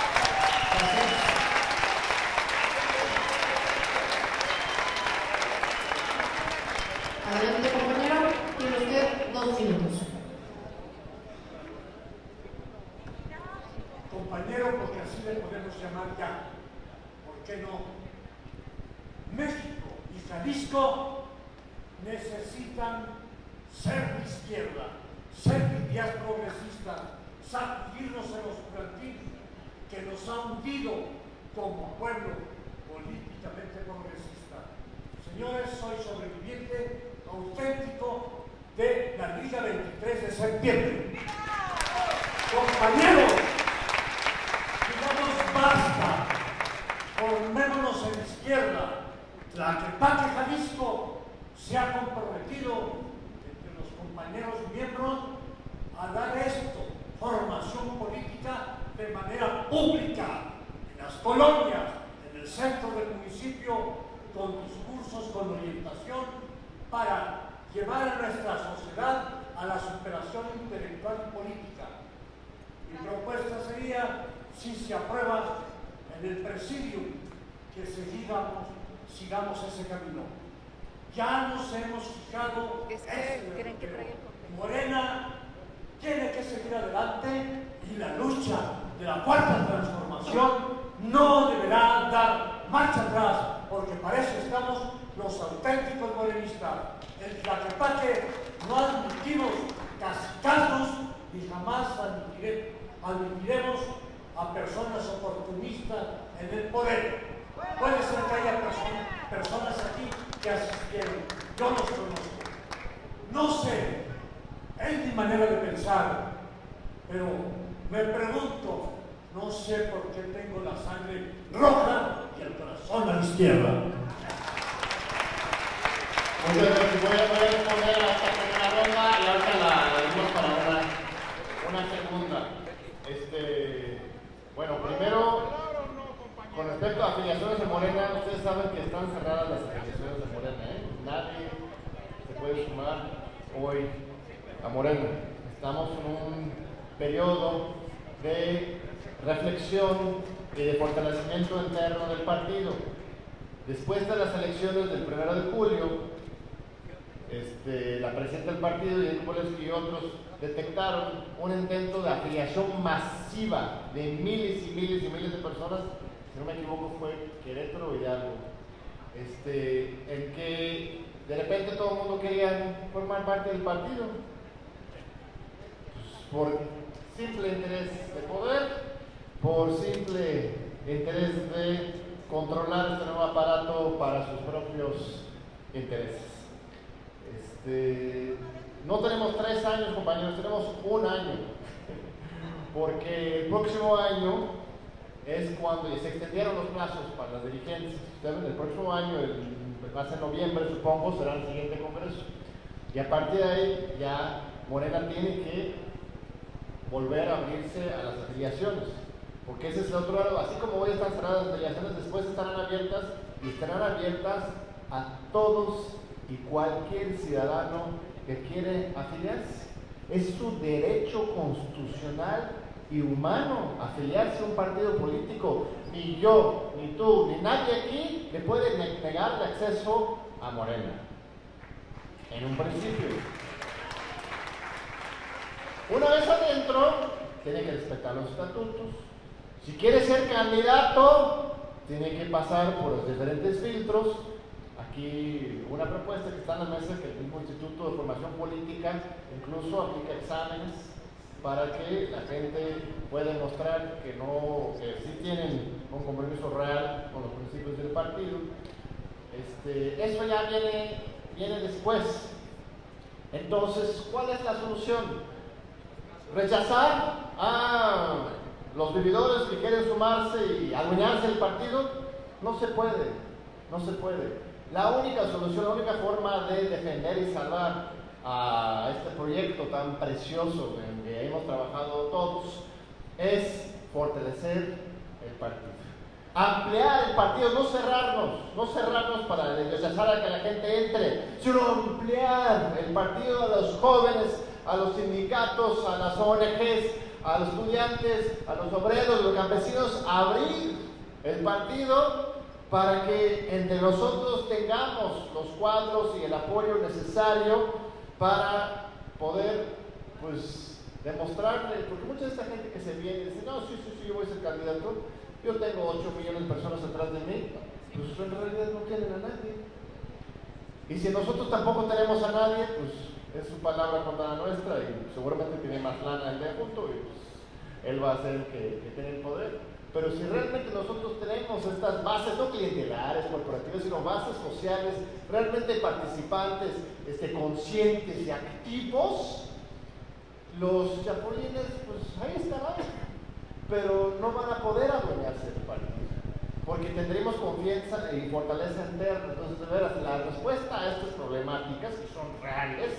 C: Adelante, compañero. Tiene usted dos minutos.
J: Compañero, porque así le podemos llamar ya. ¿Por qué no? México y Jalisco necesitan ser de izquierda, ser ideas progresistas, sacudirnos el oscurantismo que nos ha hundido como pueblo políticamente progresista. Señores, soy sobreviviente auténtico de la Liga veintitrés de septiembre. Compañeros, digamos basta, formémonos Tlaquepaque Jalisco se ha comprometido entre los compañeros miembros a dar esto, formación política de manera pública, en las colonias, en el centro del municipio, con discursos, con orientación, para llevar a nuestra sociedad a la superación intelectual y política. Mi propuesta sería, si se aprueba en el presidium, que sigamos, sigamos ese camino. Ya nos hemos fijado
K: Es que creen que trae el papel.
J: Morena tiene que seguir adelante y la lucha de la cuarta transformación no deberá dar marcha atrás, porque para eso estamos los auténticos morenistas. El Tlaquepaque no admitimos cascados ni jamás admitire, admitiremos a personas oportunistas en el poder. Puede ser que haya person, personas aquí que asistieron, yo los conozco. No sé, es mi manera de pensar, pero me pregunto, no sé por qué tengo la sangre roja y el corazón a la izquierda.
B: Muchas gracias. Voy a, voy a responder a esta primera ronda y ahorita la dejamos para una, una segunda. Este, bueno, primero, con respecto a afiliaciones de Morena, ustedes saben que están cerradas las afiliaciones de Morena, ¿eh? Nadie se puede sumar hoy a Morena. Estamos en un periodo de reflexión y de fortalecimiento interno del partido. Después de las elecciones del primero de julio, este, la presidenta del partido y Nicolás y otros detectaron un intento de afiliación masiva de miles y miles y miles de personas, si no me equivoco fue Querétaro y Hidalgo, este, en que de repente todo el mundo quería formar parte del partido, pues, por simple interés de poder, por simple interés de controlar este nuevo aparato para sus propios intereses. Este, no tenemos tres años, compañeros, tenemos un año, porque el próximo año es cuando se extendieron los plazos para las dirigencias. Ustedes, el próximo año, el, va a ser noviembre, supongo, será el siguiente congreso. Y a partir de ahí ya Morena tiene que volver a abrirse a las afiliaciones, porque ese es el otro lado. Así como hoy están cerradas las afiliaciones, después estarán abiertas y estarán abiertas a todos y cualquier ciudadano que quiere afiliarse. Es su derecho constitucional y humano afiliarse a un partido político. Ni yo, ni tú, ni nadie aquí le puede negar el acceso a Morena. En un principio. Una vez adentro, tiene que respetar los estatutos. Si quiere ser candidato, tiene que pasar por los diferentes filtros. Aquí una propuesta que está en la mesa, que el mismo Instituto de Formación Política incluso aplica exámenes para que la gente pueda demostrar que no, que sí tienen un compromiso real con los principios del partido. Este, eso ya viene, viene después. Entonces, ¿cuál es la solución? ¿Rechazar a los vividores que quieren sumarse y adueñarse del partido? No se puede, no se puede. La única solución, la única forma de defender y salvar a este proyecto tan precioso en que hemos trabajado todos es fortalecer el partido, ampliar el partido, no cerrarnos, no cerrarnos para rechazar a que la gente entre, sino ampliar el partido a los jóvenes, a los sindicatos, a las O N Ges, a los estudiantes, a los obreros, a los campesinos, abrir el partido para que entre nosotros tengamos los cuadros y el apoyo necesario para poder, pues, demostrarle, porque mucha de esta gente que se viene y dice, no, sí, sí, sí, yo voy a ser candidato, yo tengo ocho millones de personas atrás de mí, pues en realidad no tienen a nadie. Y si nosotros tampoco tenemos a nadie, pues es su palabra contra la nuestra y seguramente tiene más lana el de junto y pues él va a ser el que, que tiene el poder. Pero si realmente nosotros tenemos estas bases, no clientelares, corporativas, sino bases sociales, realmente participantes, este, conscientes y activos, los chapulines, pues ahí estarán, pero no van a poder adueñarse del partido. porque tendremos confianza y fortaleza interna. Entonces, de veras, la respuesta a estas problemáticas, que son reales,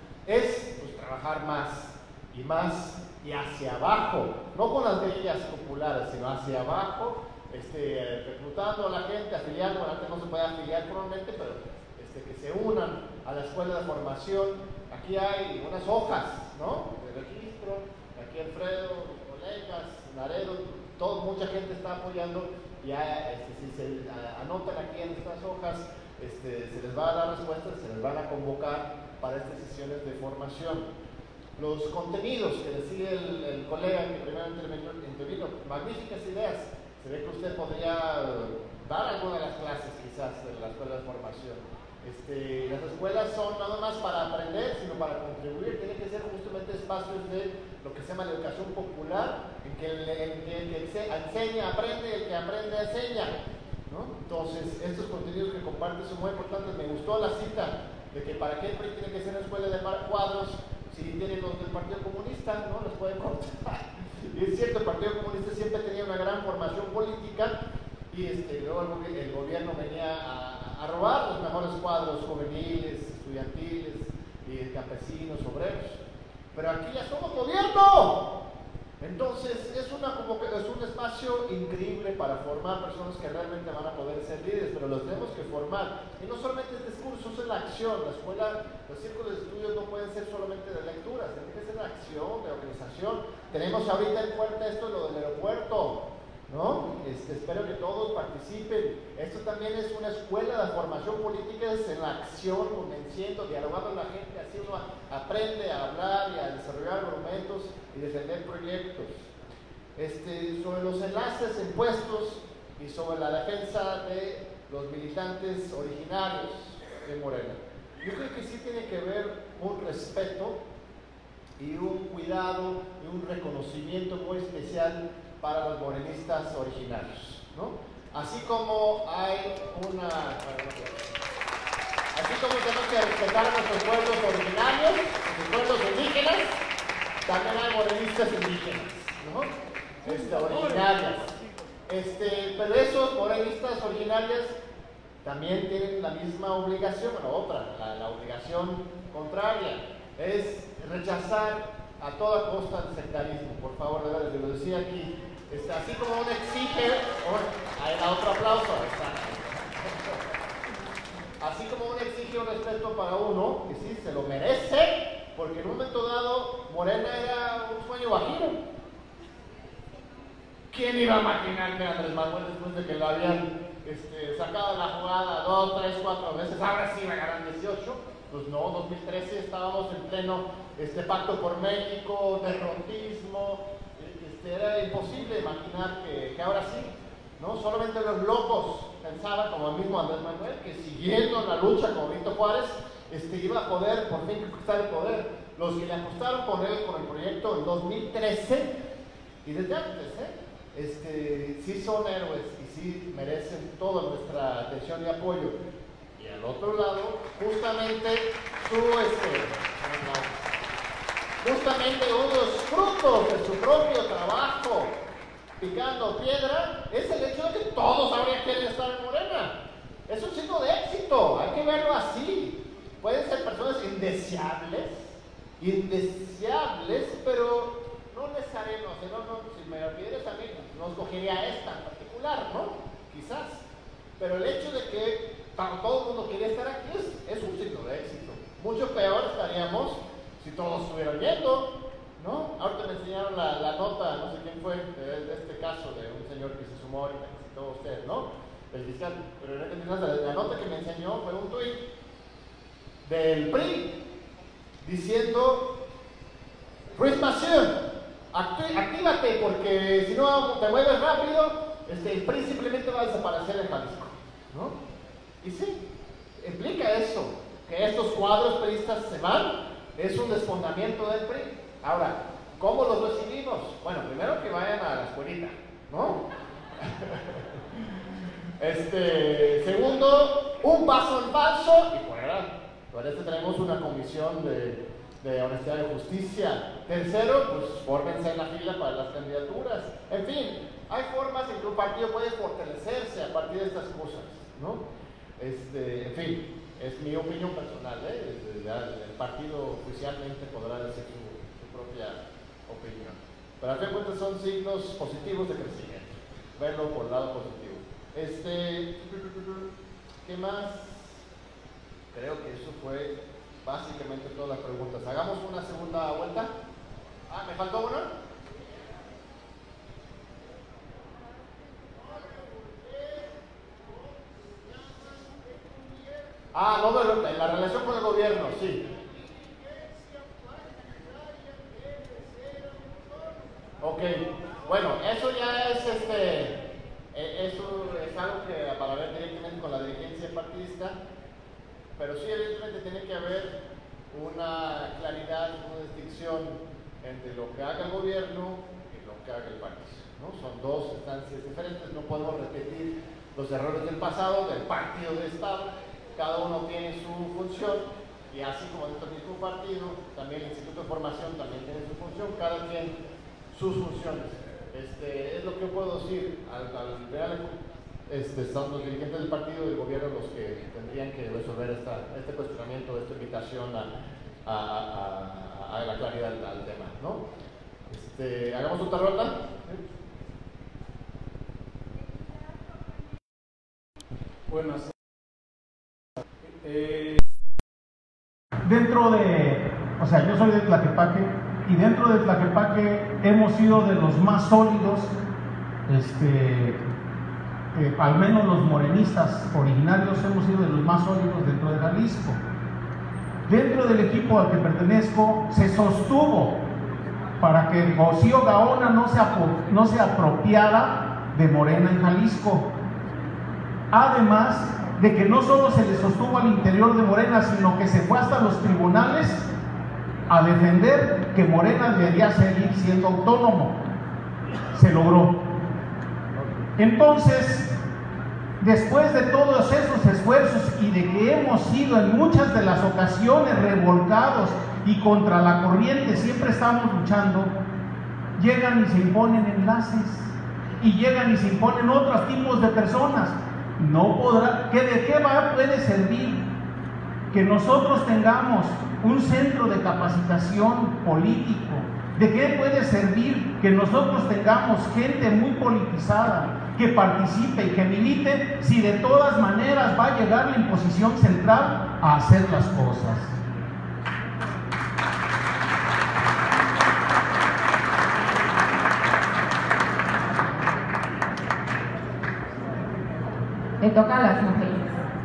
B: es pues, trabajar más y más y hacia abajo, no con las guerrillas populares, sino hacia abajo, este, reclutando a la gente, afiliando. Antes no se puede afiliar formalmente, pero este, que se unan a la escuela de formación. Aquí hay unas hojas, ¿no?, de registro. Aquí Alfredo, los colegas, Naredo, todo, mucha gente está apoyando. Ya, este, si se anotan aquí en estas hojas, este, se les va a dar respuestas, se les van a convocar para estas sesiones de formación. Los contenidos que decía el, el colega que primero intervino, intervino, magníficas ideas. Se ve que usted podría dar alguna de las clases quizás de la escuela de formación. Este, las escuelas son no más para aprender, sino para contribuir. Tienen que ser justamente espacios de lo que se llama la educación popular, en que el, en que el que enseña aprende, el que aprende enseña, ¿no? Entonces, estos contenidos que comparte son muy importantes. Me gustó la cita de que para qué el P R I tiene que ser una escuela de cuadros si tienen los del Partido Comunista, ¿no? Los pueden cortar. Y es cierto, el Partido Comunista siempre tenía una gran formación política y este, luego el, el gobierno venía a, a robar los mejores cuadros juveniles, estudiantiles y campesinos, obreros. Pero aquí ya somos gobierno. Entonces es, una, como que es un espacio increíble para formar personas que realmente van a poder ser líderes, pero los tenemos que formar. Y no solamente es discurso, es la acción. La escuela, los círculos de estudios no pueden ser solamente de lecturas, tiene que ser de acción, de organización. Tenemos ahorita en puerta esto, lo del aeropuerto, ¿no? Este, espero que todos participen. Esto también es una escuela de formación política, es en la acción, convenciendo, dialogando con la gente, así uno aprende a hablar y a desarrollar argumentos y defender proyectos. Este, sobre los enlaces en puestos y sobre la defensa de los militantes originarios de Morena. Yo creo que sí tiene que haber un respeto y un cuidado y un reconocimiento muy especial para los morenistas originarios, ¿no? Así como hay una... Así como tenemos que respetar a nuestros pueblos originarios, nuestros pueblos indígenas, también hay morenistas indígenas, ¿no? Este, originarias. Este, pero esos morenistas originarios también tienen la misma obligación, bueno, otra, la, la obligación contraria, es rechazar a toda costa el sectarismo. Por favor, de verdad, les lo decía aquí. Este, así como uno exige, oh, ahí da otro aplauso, así como uno exige un respeto para uno, que sí, se lo merece, porque en un momento dado Morena era un sueño bajito. ¿Quién iba a imaginar que Andrés Manuel, después de que lo habían este, sacado la jugada dos, tres, cuatro veces, ahora sí va a ganar dieciocho? Pues no, dos mil trece estábamos en pleno este, pacto por México, derrotismo. Era imposible imaginar que, que ahora sí, ¿no? Solamente los locos pensaban, como el mismo Andrés Manuel, que siguiendo la lucha con Benito Juárez, este, iba a poder por fin conquistar el poder. Los que le apostaron por él con el proyecto en dos mil trece, y desde antes, ¿eh? este, sí son héroes y sí merecen toda nuestra atención y apoyo. Y al otro lado, justamente su... Este, Justamente uno de los frutos de su propio trabajo picando piedra es el hecho de que todos ahora quieren estar en Morena. Es un signo de éxito, hay que verlo así. Pueden ser personas indeseables, indeseables, pero no necesariamente, no, no, si me olvides a mí, no escogería esta en particular, ¿no? Quizás. Pero el hecho de que todo el mundo quiere estar aquí es, es un signo de éxito. Mucho peor estaríamos si todos estuvieran yendo, ¿no? Ahorita me enseñaron la, la nota, no sé quién fue, de, de este caso, de un señor que se sumó ahorita, que citó usted, ¿no? El fiscal, pero la, la nota que me enseñó fue un tuit del P R I diciendo: Ruiz Massieu, actívate, porque si no te mueves rápido, este, el P R I simplemente va a desaparecer en Jalisco, ¿no? Y sí, implica eso, que estos cuadros peristas se van. Es un desfondamiento del P R I. Ahora, ¿cómo los recibimos? Bueno, primero que vayan a la escuelita, ¿no? este, segundo, un paso en falso y fuera. Por eso tenemos una comisión de, de honestidad y justicia. Tercero, pues fórmense en la fila para las candidaturas. En fin, hay formas en que un partido puede fortalecerse a partir de estas cosas, ¿no? Este, en fin, es mi opinión personal, ¿eh? El partido oficialmente podrá decir su, su propia opinión. Pero al fin de cuentas son signos positivos de crecimiento, verlo por el lado positivo. Este, ¿qué más? Creo que eso fue básicamente todas las preguntas. Hagamos una segunda vuelta. Ah, ¿me faltó una? Ah, no, de la relación con el gobierno, sí. Ok, bueno, eso ya es este, eso es algo que para ver directamente con la dirigencia partidista, pero sí evidentemente tiene que haber una claridad, una distinción entre lo que haga el gobierno y lo que haga el país, ¿no? Son dos instancias diferentes, no podemos repetir los errores del pasado, del partido de Estado. Cada uno tiene su función y así como dentro del mismo partido, también el Instituto de Formación también tiene su función, cada quien sus funciones. Este, es lo que yo puedo decir, al, al real, este, son los dirigentes del partido y del gobierno los que tendrían que resolver esta, este cuestionamiento, esta invitación a, a, a, a la claridad al, al tema, ¿no? Este, ¿hagamos otra ronda?
L: Buenas. Eh, dentro de, o sea, yo soy de Tlaquepaque y dentro de Tlaquepaque hemos sido de los más sólidos, este, eh, al menos los morenistas originarios hemos sido de los más sólidos dentro de Jalisco. Dentro del equipo al que pertenezco se sostuvo para que Rocío Gaona no se, no se apropiara de Morena en Jalisco. Además de que no solo se le sostuvo al interior de Morena, sino que se fue hasta los tribunales a defender que Morena debería seguir siendo autónomo. Se logró. Entonces, después de todos esos esfuerzos y de que hemos sido en muchas de las ocasiones revolcados y contra la corriente, siempre estamos luchando, llegan y se imponen enlaces y llegan y se imponen otros tipos de personas. No podrá, ¿que ¿de qué va, puede servir que nosotros tengamos un centro de capacitación político? ¿De qué puede servir que nosotros tengamos gente muy politizada que participe y que milite si de todas maneras va a llegar la imposición central a hacer las cosas?
M: Le toca a las mujeres.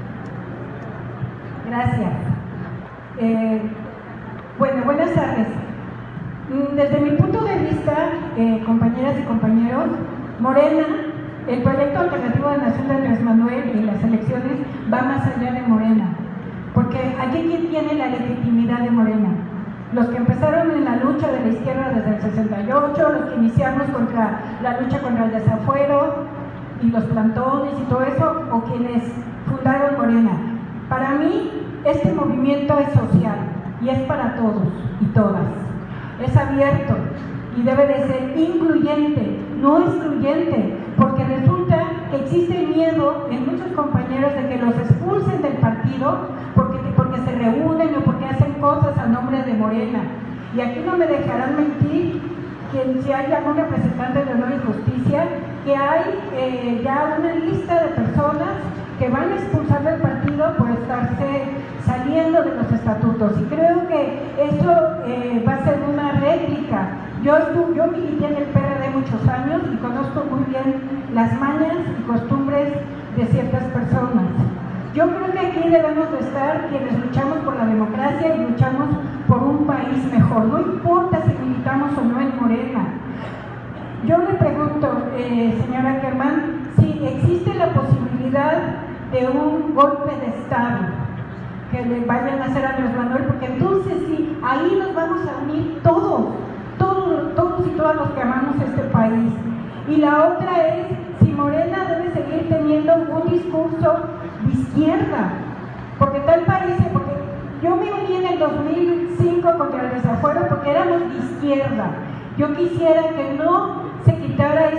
M: Gracias. Eh, bueno, buenas tardes. Desde mi punto de vista, eh, compañeras y compañeros, Morena, el proyecto alternativo de Nación de Andrés Manuel y las elecciones va más allá de Morena. Porque aquí, ¿quién tiene la legitimidad de Morena? Los que empezaron en la lucha de la izquierda desde el sesenta y ocho, los que iniciamos contra la lucha contra el desafuero y los plantones y todo eso, o quienes fundaron Morena. Para mí, este movimiento es social y es para todos y todas. Es abierto y debe de ser incluyente, no excluyente, porque resulta que existe miedo en muchos compañeros de que los expulsen del partido porque, porque se reúnen o porque hacen cosas a nombre de Morena. Y aquí no me dejarán mentir que si hay algún representante de Honor y Justicia, que hay eh, ya una lista de personas que van a expulsar del partido por estarse saliendo de los estatutos. Y creo que eso eh, va a ser una réplica. Yo, estuve, yo milité en el P R D muchos años y conozco muy bien las mañas y costumbres de ciertas personas. Yo creo que aquí debemos de estar quienes luchamos por la democracia y luchamos por un país mejor. No importa si militamos o no en Morena. Yo le pregunto, eh, señora Ackerman, si existe la posibilidad de un golpe de Estado que le vayan a hacer a Andrés Manuel, porque entonces sí, ahí nos vamos a unir todos, todos, todos y todas los que amamos este país. Y la otra es si Morena debe seguir teniendo un discurso de izquierda, porque tal parece, porque yo me uní en el dos mil cinco contra el desafuero porque éramos de izquierda. Yo quisiera que no se quitara esa ideología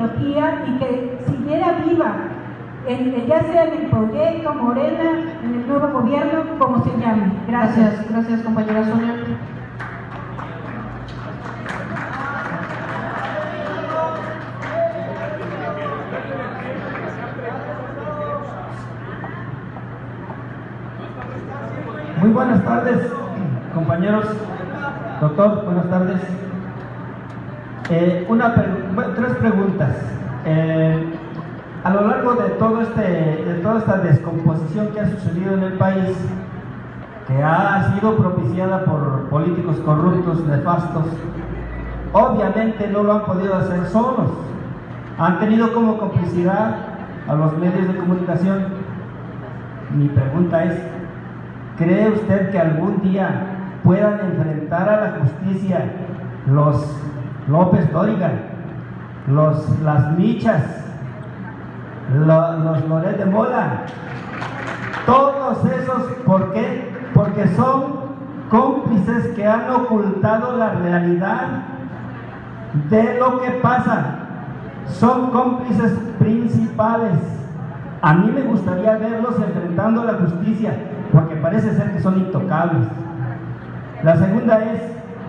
M: ideología y que siguiera viva, en, ya sea en el proyecto, Morena, en el nuevo gobierno, como se llame. Gracias.
C: Gracias, gracias compañera Sonia.
N: Muy buenas tardes, compañeros. Doctor, buenas tardes. Eh, una, bueno, tres preguntas. Eh, a lo largo de, todo este, de toda esta descomposición que ha sucedido en el país, que ha sido propiciada por políticos corruptos, nefastos, obviamente no lo han podido hacer solos. Han tenido como complicidad a los medios de comunicación. Mi pregunta es, ¿cree usted que algún día puedan enfrentar a la justicia los López Dóriga, los, las Michas, lo, los Loret de Mola? Todos esos, ¿por qué? Porque son cómplices que han ocultado la realidad de lo que pasa. Son cómplices principales. A mí me gustaría verlos enfrentando a la justicia, porque parece ser que son intocables. La segunda es,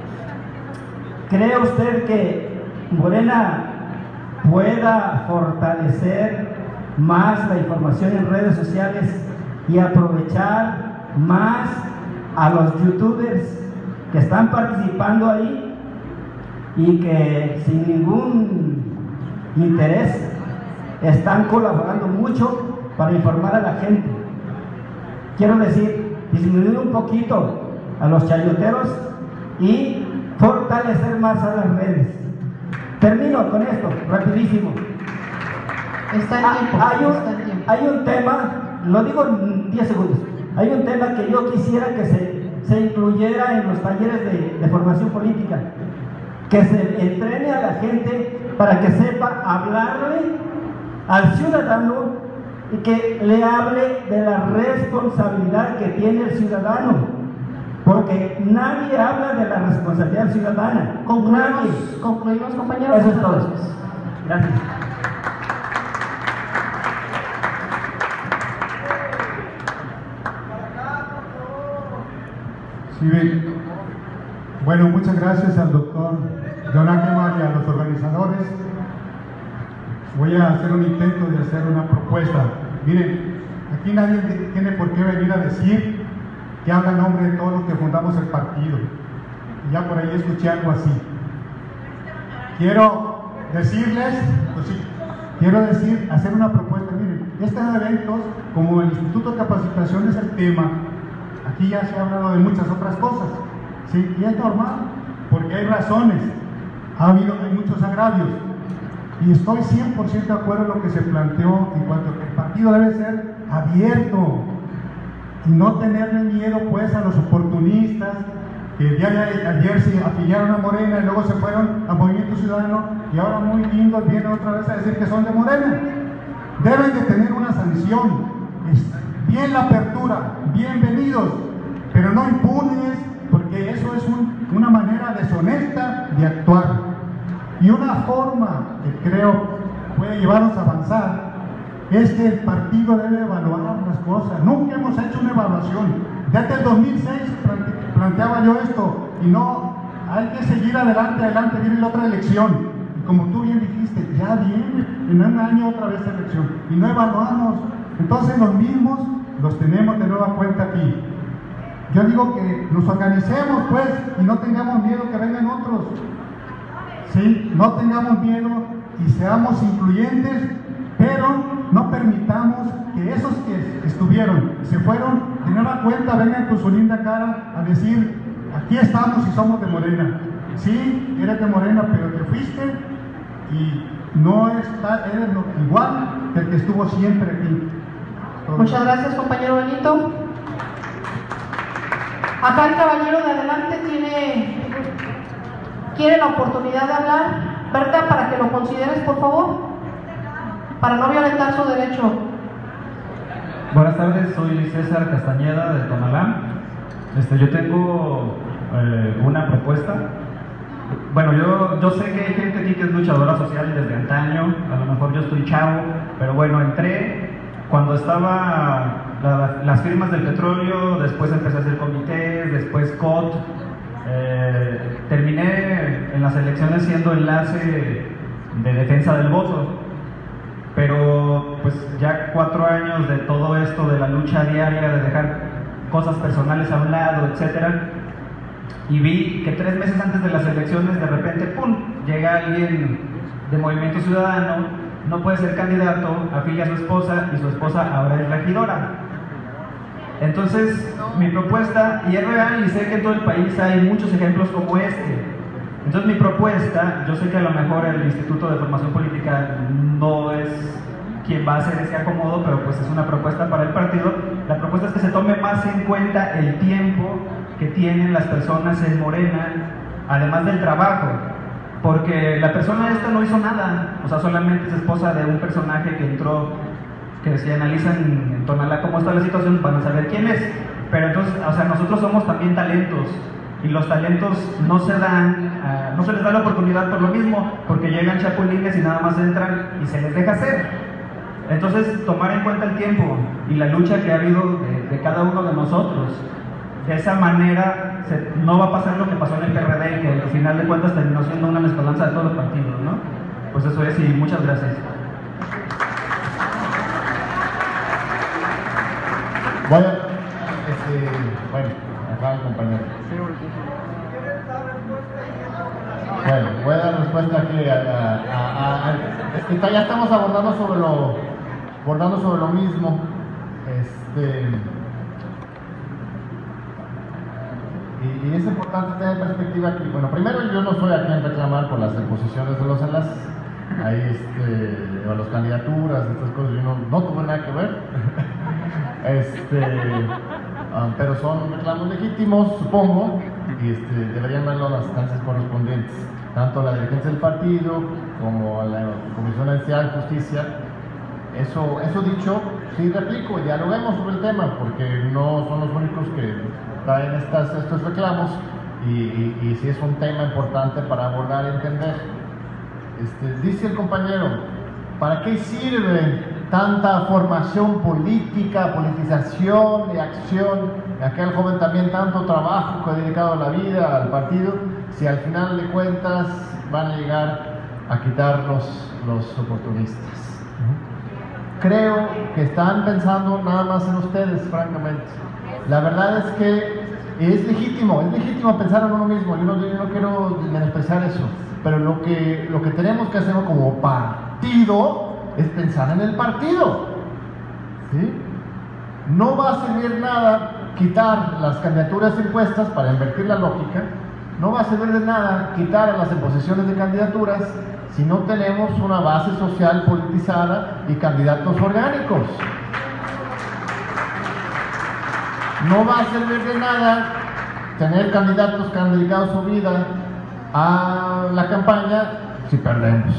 N: ¿cree usted que Morena pueda fortalecer más la información en redes sociales y aprovechar más a los youtubers que están participando ahí y que sin ningún interés están colaborando mucho para informar a la gente? Quiero decir, disminuir un poquito a los chayoteros y fortalecer más a las redes. Termino con esto, rapidísimo.
C: Está en tiempo.
N: Ah, hay, un,
C: está en tiempo.
N: hay un tema, lo digo en diez segundos, hay un tema que yo quisiera que se, se incluyera en los talleres de, de formación política, que se entrene a la gente para que sepa hablarle al ciudadano y que le hable de la responsabilidad que tiene el ciudadano, porque nadie habla de la responsabilidad ciudadana.
C: Concluimos,
N: nadie.
C: concluimos compañeros.
N: Eso es todo. Gracias.
O: Sí, bien. Bueno, muchas gracias al doctor John Ackerman y a los organizadores. Voy a hacer un intento de hacer una propuesta. Miren, aquí nadie tiene por qué venir a decir que habla en nombre de todos los que fundamos el partido. Y ya por ahí escuché algo así. Quiero decirles, pues sí, quiero decir, hacer una propuesta. Miren, estos eventos, como el Instituto de Capacitación es el tema, aquí ya se ha hablado de muchas otras cosas, ¿sí? Y es normal, porque hay razones, ha habido, hay muchos agravios. Y estoy cien por ciento de acuerdo en lo que se planteó en cuanto a que el partido debe ser abierto y no tenerle miedo pues a los oportunistas que el día de ayer se afiliaron a Morena y luego se fueron a Movimiento Ciudadano y ahora muy lindos vienen otra vez a decir que son de Morena. Deben de tener una sanción, bien la apertura, bienvenidos, pero no impunes, porque eso es un, una manera deshonesta de actuar. Y una forma que creo puede llevarnos a avanzar es que el partido debe evaluar las cosas. Nunca hemos hecho una evaluación. Desde el dos mil seis plante, planteaba yo esto, y no, hay que seguir adelante, adelante, viene la otra elección. Y como tú bien dijiste, ya viene en un año otra vez elección, y no evaluamos. Entonces los mismos los tenemos de nueva cuenta aquí. Yo digo que nos organicemos pues, y no tengamos miedo que vengan otros. ¿Sí? No tengamos miedo y seamos incluyentes, pero no permitamos que esos que estuvieron, se fueron, de nueva cuenta vengan con su linda cara a decir, aquí estamos y somos de Morena. Sí, eres de Morena, pero te fuiste y no está, eres igual que el que estuvo siempre aquí. Todo.
C: Muchas gracias, compañero Benito. Acá el caballero de adelante tiene... quiere la oportunidad de hablar. Berta, para que lo consideres, por favor, para no violentar su derecho.
P: Buenas tardes, soy César Castañeda de Tonalá. Este, yo tengo eh, una propuesta. bueno, yo, yo sé que hay gente aquí que es luchadora social desde antaño, a lo mejor yo estoy chavo, pero bueno, entré cuando estaba la, las firmas del petróleo, después empecé a hacer comités, después C O T, eh, terminé en las elecciones siendo enlace de defensa del voto, pero pues ya cuatro años de todo esto, de la lucha diaria, de dejar cosas personales a un lado, etcétera, y vi que tres meses antes de las elecciones de repente, ¡pum!, llega alguien de Movimiento Ciudadano, no puede ser candidato, afilia a su esposa y su esposa ahora es regidora. Entonces, mi propuesta, y es real y sé que en todo el país hay muchos ejemplos como este, entonces mi propuesta, yo sé que a lo mejor el Instituto de Formación Política no es quien va a hacer ese acomodo, pero pues es una propuesta para el partido. La propuesta es que se tome más en cuenta el tiempo que tienen las personas en Morena, además del trabajo, porque la persona esta no hizo nada, o sea, solamente es esposa de un personaje que entró, que si analizan en Tonalá cómo está la situación, van a saber quién es, pero entonces, o sea, nosotros somos también talentos, y los talentos no se dan, uh, no se les da la oportunidad por lo mismo, porque llegan chapulines y nada más entran y se les deja hacer. Entonces, tomar en cuenta el tiempo y la lucha que ha habido de, de cada uno de nosotros. De esa manera se, no va a pasar lo que pasó en el P R D, que al final de cuentas terminó siendo una mezcolanza de todos los partidos, ¿no? Pues eso es, y muchas gracias.
A: Voy a, este, bueno, acá el compañero. Bueno, voy a dar respuesta aquí a, a, a, a es que ya estamos abordando sobre lo, abordando sobre lo mismo. Este, y, y es importante tener perspectiva aquí. Bueno, primero yo no soy a quien reclamar por las posiciones de los enlaces. Ahí, este, o las candidaturas, estas cosas, yo no, no tuve nada que ver. este, um, pero son reclamos legítimos, supongo, y este, deberían verlo en las instancias correspondientes, tanto la dirigencia del partido como la Comisión Nacional de Justicia. Eso, eso dicho, sí replico, dialoguemos sobre el tema, porque no son los únicos que traen estas, estos reclamos, y, y, y sí es un tema importante para abordar y entender. Este, dice el compañero, ¿para qué sirve tanta formación política, politización y acción? Aquel joven también tanto trabajo que ha dedicado la vida al partido, si al final de cuentas van a llegar a quitar los, los oportunistas. Creo que están pensando nada más en ustedes, francamente. La verdad es que es legítimo, es legítimo pensar en uno mismo, yo no, yo no quiero menospreciar eso, pero lo que, lo que tenemos que hacer como partido es pensar en el partido, ¿sí? No va a servir nada quitar las candidaturas impuestas para invertir la lógica, no va a servir de nada quitar a las imposiciones de candidaturas si no tenemos una base social politizada y candidatos orgánicos. No va a servir de nada tener candidatos que han dedicado su vida a la campaña si perdemos.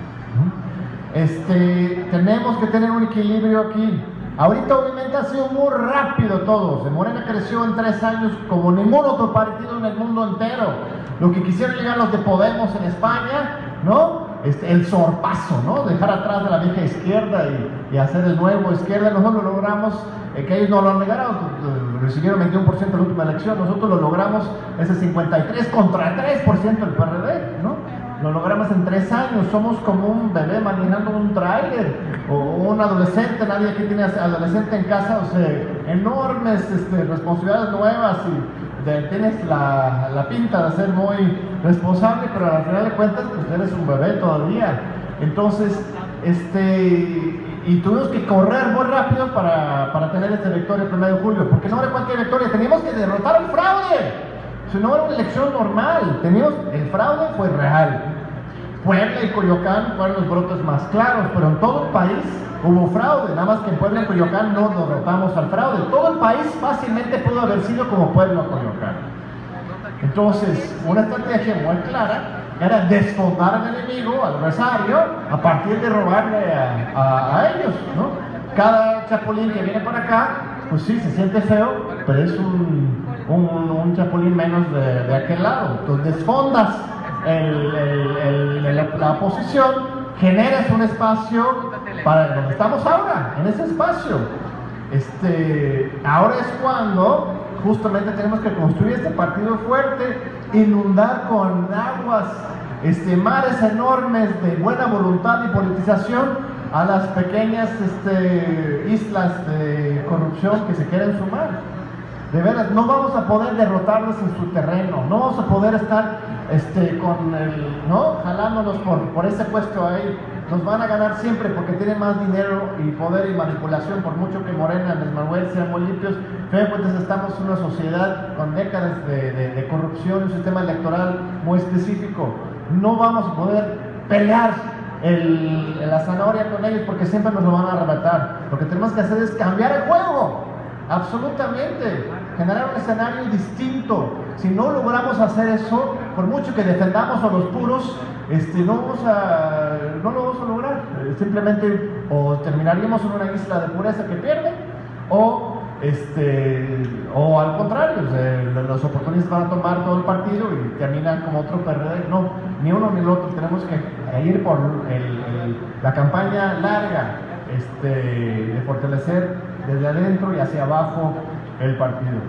A: Este, tenemos que tener un equilibrio aquí. Ahorita obviamente ha sido muy rápido todo. Se Morena creció en tres años como ningún otro partido en el mundo entero. Lo que quisieron llegar los de Podemos en España, ¿no? Este, el sorpaso, ¿no? Dejar atrás de la vieja izquierda y, y hacer el nuevo izquierda. Nosotros lo logramos, eh, que ellos no lo han logrado, recibieron veintiuno por ciento en la última elección. Nosotros lo logramos ese cincuenta y tres contra tres por ciento del P R D, ¿no? Lo logramos en tres años, somos como un bebé manejando un tráiler o un adolescente, nadie aquí tiene adolescente en casa, o sea, enormes este, responsabilidades nuevas y de, tienes la, la pinta de ser muy responsable, pero al final de cuentas pues eres un bebé todavía. Entonces, este, y tuvimos que correr muy rápido para, para tener esta victoria el primero de julio, porque no era cualquier victoria, teníamos que derrotar al fraude. Si no era una elección normal, teníamos, el fraude fue real. Puebla y Coyoacán fueron los brotes más claros, pero en todo el país hubo fraude, nada más que en Puebla y Coyoacán no derrotamos al fraude. Todo el país fácilmente pudo haber sido como Puebla o Coyoacán. Entonces, una estrategia muy clara era desfondar al enemigo, al adversario, a partir de robarle a, a, a ellos, ¿no? Cada chapulín que viene para acá, pues sí, se siente feo, pero es un... Un, un chapulín menos de, de aquel lado. Entonces desfondas el, el, el, el, la oposición, generes un espacio para donde estamos ahora, en ese espacio. Este, ahora es cuando justamente tenemos que construir este partido fuerte, inundar con aguas, este, mares enormes de buena voluntad y politización a las pequeñas este, islas de corrupción que se quieren sumar. De veras, no vamos a poder derrotarlos en su terreno, no vamos a poder estar este, con el, ¿no? jalándolos por, por ese puesto ahí. Nos van a ganar siempre porque tienen más dinero y poder y manipulación, por mucho que Morena, Andrés Manuel sean muy limpios. Entonces estamos en una sociedad con décadas de, de, de corrupción, un sistema electoral muy específico. No vamos a poder pelear el, la zanahoria con ellos porque siempre nos lo van a arrebatar. Lo que tenemos que hacer es cambiar el juego, absolutamente, generar un escenario distinto. Si no logramos hacer eso, por mucho que defendamos a los puros, este, no, vamos a, no lo vamos a lograr. Simplemente o terminaríamos en una isla de pureza que pierde, o Este, o al contrario, los oportunistas van a tomar todo el partido y terminan como otro perdedor. No, ni uno ni el otro. Tenemos que ir por el, el, la campaña larga, este, de fortalecer desde adentro y hacia abajo el partido.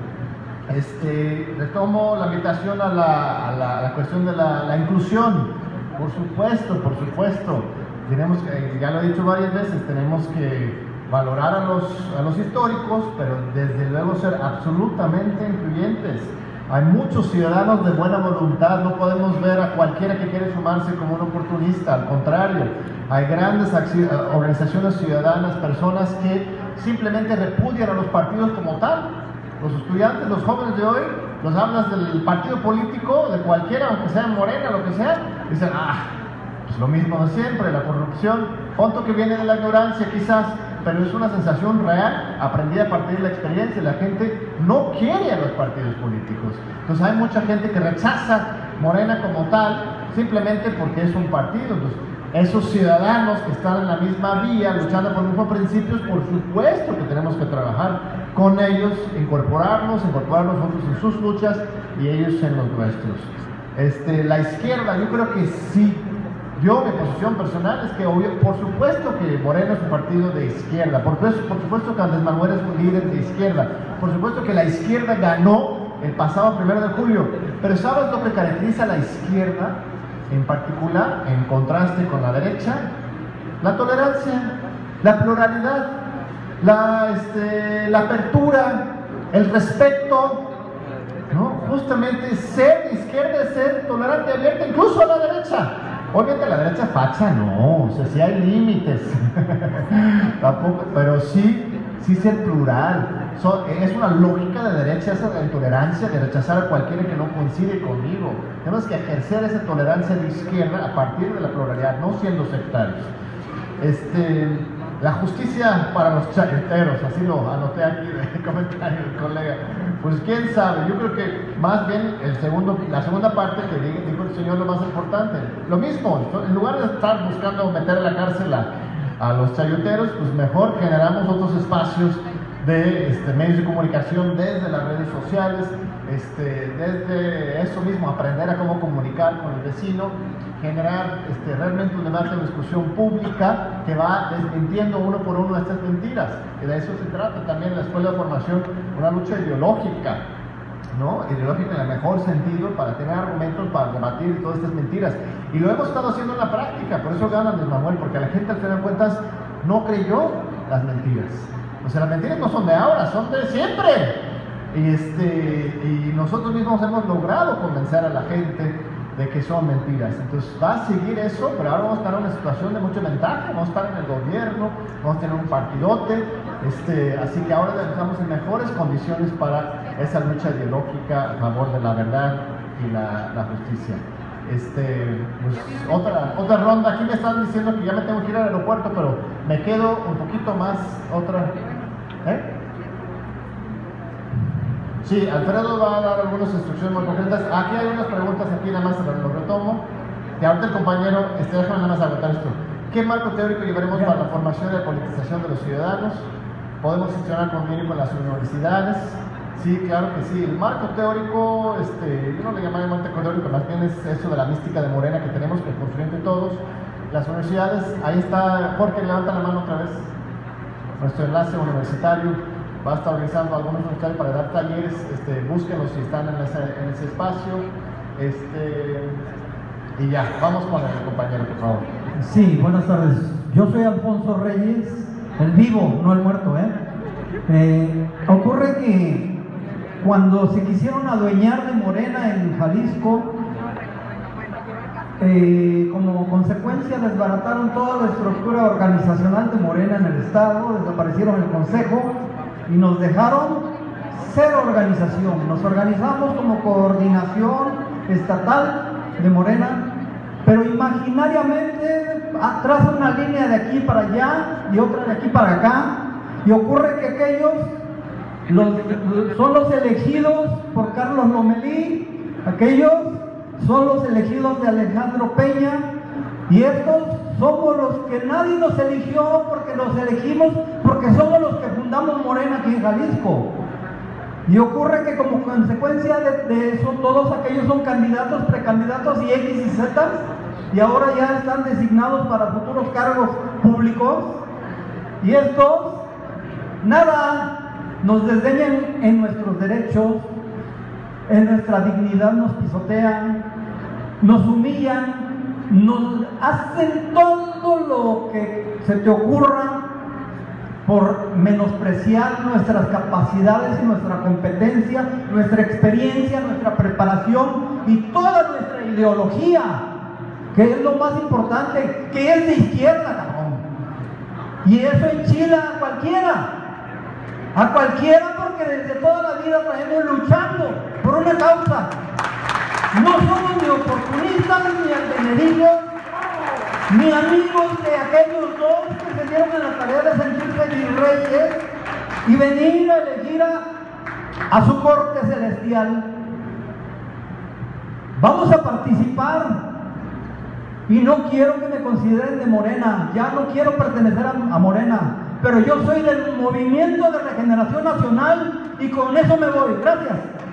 A: Este, retomo la invitación a la, a la, a la cuestión de la, la inclusión. Por supuesto, por supuesto. Tenemos que, ya lo he dicho varias veces, tenemos que valorar a los, a los históricos, pero desde luego ser absolutamente incluyentes. Hay muchos ciudadanos de buena voluntad, no podemos ver a cualquiera que quiere sumarse como un oportunista, al contrario, hay grandes organizaciones ciudadanas, personas que simplemente repudian a los partidos como tal. Los estudiantes, los jóvenes de hoy, los hablas del partido político, de cualquiera, aunque sea Morena, lo que sea, dicen, ah, pues lo mismo de siempre, la corrupción, punto que viene de la ignorancia quizás, pero es una sensación real, aprendida a partir de la experiencia. La gente no quiere a los partidos políticos. Entonces hay mucha gente que rechaza Morena como tal, simplemente porque es un partido. Entonces, esos ciudadanos que están en la misma vía, luchando por los mismos principios, por supuesto que tenemos que trabajar con ellos, incorporarnos, incorporar nosotros en sus luchas y ellos en los nuestros. Este, la izquierda, yo creo que sí. Yo, mi posición personal es que, obvio, por supuesto que Morena es un partido de izquierda, por supuesto, por supuesto que Andrés Manuel es un líder de izquierda, por supuesto que la izquierda ganó el pasado primero de julio, pero ¿sabes lo que caracteriza a la izquierda en particular, en contraste con la derecha? La tolerancia, la pluralidad, la, este, la apertura, el respeto, ¿no? Justamente ser de izquierda es ser tolerante, abierta, incluso a la derecha. Obviamente la derecha facha no, o sea, sí hay límites, tampoco, pero sí, sí ser plural. So, es una lógica de derecha, esa intolerancia de rechazar a cualquiera que no coincide conmigo. Tenemos que ejercer esa tolerancia de izquierda a partir de la pluralidad, no siendo sectarios. Este, la justicia para los chayoteros, así lo anoté aquí de comentario del colega. Pues quién sabe, yo creo que más bien el segundo, la segunda parte que dijo el señor, lo más importante. Lo mismo, en lugar de estar buscando meter a la cárcel a, a los chayoteros, pues mejor generamos otros espacios de este, medios de comunicación desde las redes sociales, este, desde eso mismo, aprender a cómo comunicar con el vecino, generar este, realmente un debate, una discusión pública que va desmintiendo uno por uno estas mentiras. Y de eso se trata también en la Escuela de Formación, una lucha ideológica, ¿no? Ideológica en el mejor sentido, para tener argumentos para debatir todas estas mentiras. Y lo hemos estado haciendo en la práctica, por eso gana Andrés Manuel, porque la gente al final de cuentas no creyó las mentiras. O sea, las mentiras no son de ahora, son de siempre. Y, este, y nosotros mismos hemos logrado convencer a la gente de que son mentiras. Entonces va a seguir eso, pero ahora vamos a estar en una situación de mucha ventaja, vamos a estar en el gobierno, vamos a tener un partidote, este, así que ahora estamos en mejores condiciones para esa lucha ideológica a favor de la verdad y la, la justicia. Este, pues, otra, otra ronda. Aquí me están diciendo que ya me tengo que ir al aeropuerto, pero me quedo un poquito más. Otra. ¿Eh? Sí, Alfredo va a dar algunas instrucciones muy concretas. Aquí hay unas preguntas, aquí nada más lo retomo. Y ahorita el compañero, este, déjame nada más agotar esto. ¿Qué marco teórico llevaremos para la formación y la politización de los ciudadanos? ¿Podemos gestionar convenio con las universidades? Sí, claro que sí. El marco teórico, este, yo no le llamaría marco teórico, más bien es eso de la mística de Morena que tenemos que construir entre todos. Las universidades, ahí está, Jorge, levanta la mano otra vez. Nuestro enlace universitario va a estar organizando algunos universitarios para dar talleres, este, búsquenlos si están en ese, en ese espacio. Este, y ya, vamos con el compañero, por favor.
Q: Sí, buenas tardes. Yo soy Alfonso Reyes, el vivo, no el muerto, ¿eh? Eh, ocurre que cuando se quisieron adueñar de Morena en Jalisco, eh, como consecuencia desbarataron toda la estructura organizacional de Morena en el estado, desaparecieron el consejo y nos dejaron cero organización. Nos organizamos como coordinación estatal de Morena, pero imaginariamente traza una línea de aquí para allá y otra de aquí para acá, y ocurre que aquellos los, son los elegidos por Carlos Lomelí, aquellos son los elegidos de Alejandro Peña, y estos somos los que nadie nos eligió porque los elegimos porque somos los que fundamos Morena aquí en Jalisco. Y ocurre que como consecuencia de, de eso, todos aquellos son candidatos, precandidatos y X y Z, y ahora ya están designados para futuros cargos públicos, y estos, nada, nos desdeñan en nuestros derechos, en nuestra dignidad nos pisotean, nos humillan, nos hacen todo lo que se te ocurra por menospreciar nuestras capacidades y nuestra competencia, nuestra experiencia, nuestra preparación y toda nuestra ideología, que es lo más importante, que es de izquierda, cabrón. Y eso enchila a cualquiera, a cualquiera, porque desde toda la vida traemos luchando por una causa. No somos ni oportunistas, ni aldenerillos, ni amigos de aquellos dos que se dieron en la tarea de sentirse virreyes y venir a elegir a, a su corte celestial. Vamos a participar, y no quiero que me consideren de Morena, ya no quiero pertenecer a, a Morena, pero yo soy del Movimiento de Regeneración Nacional y con eso me voy. Gracias.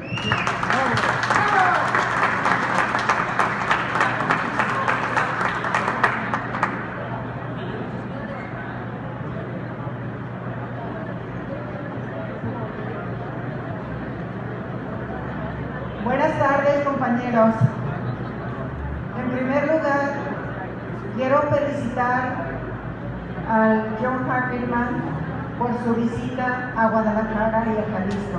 R: Buenas tardes, compañeros. En primer lugar, quiero felicitar al John Ackerman por su visita a Guadalajara y a Jalisco,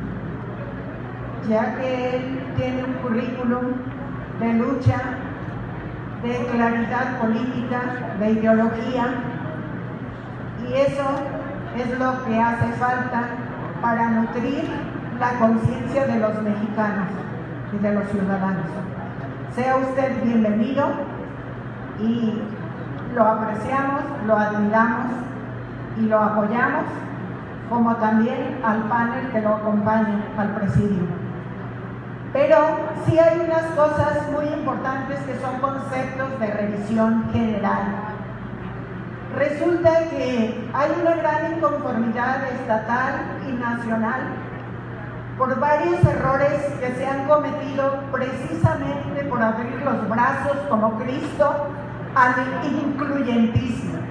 R: ya que él tiene un currículum de lucha, de claridad política, de ideología, y eso es lo que hace falta para nutrir la conciencia de los mexicanos y de los ciudadanos. Sea usted bienvenido y lo apreciamos, lo admiramos y lo apoyamos, como también al panel que lo acompaña, al presidio. Pero sí hay unas cosas muy importantes que son conceptos de revisión general. Resulta que hay una gran inconformidad estatal y nacional por varios errores que se han cometido precisamente por abrir los brazos como Cristo al incluyentismo.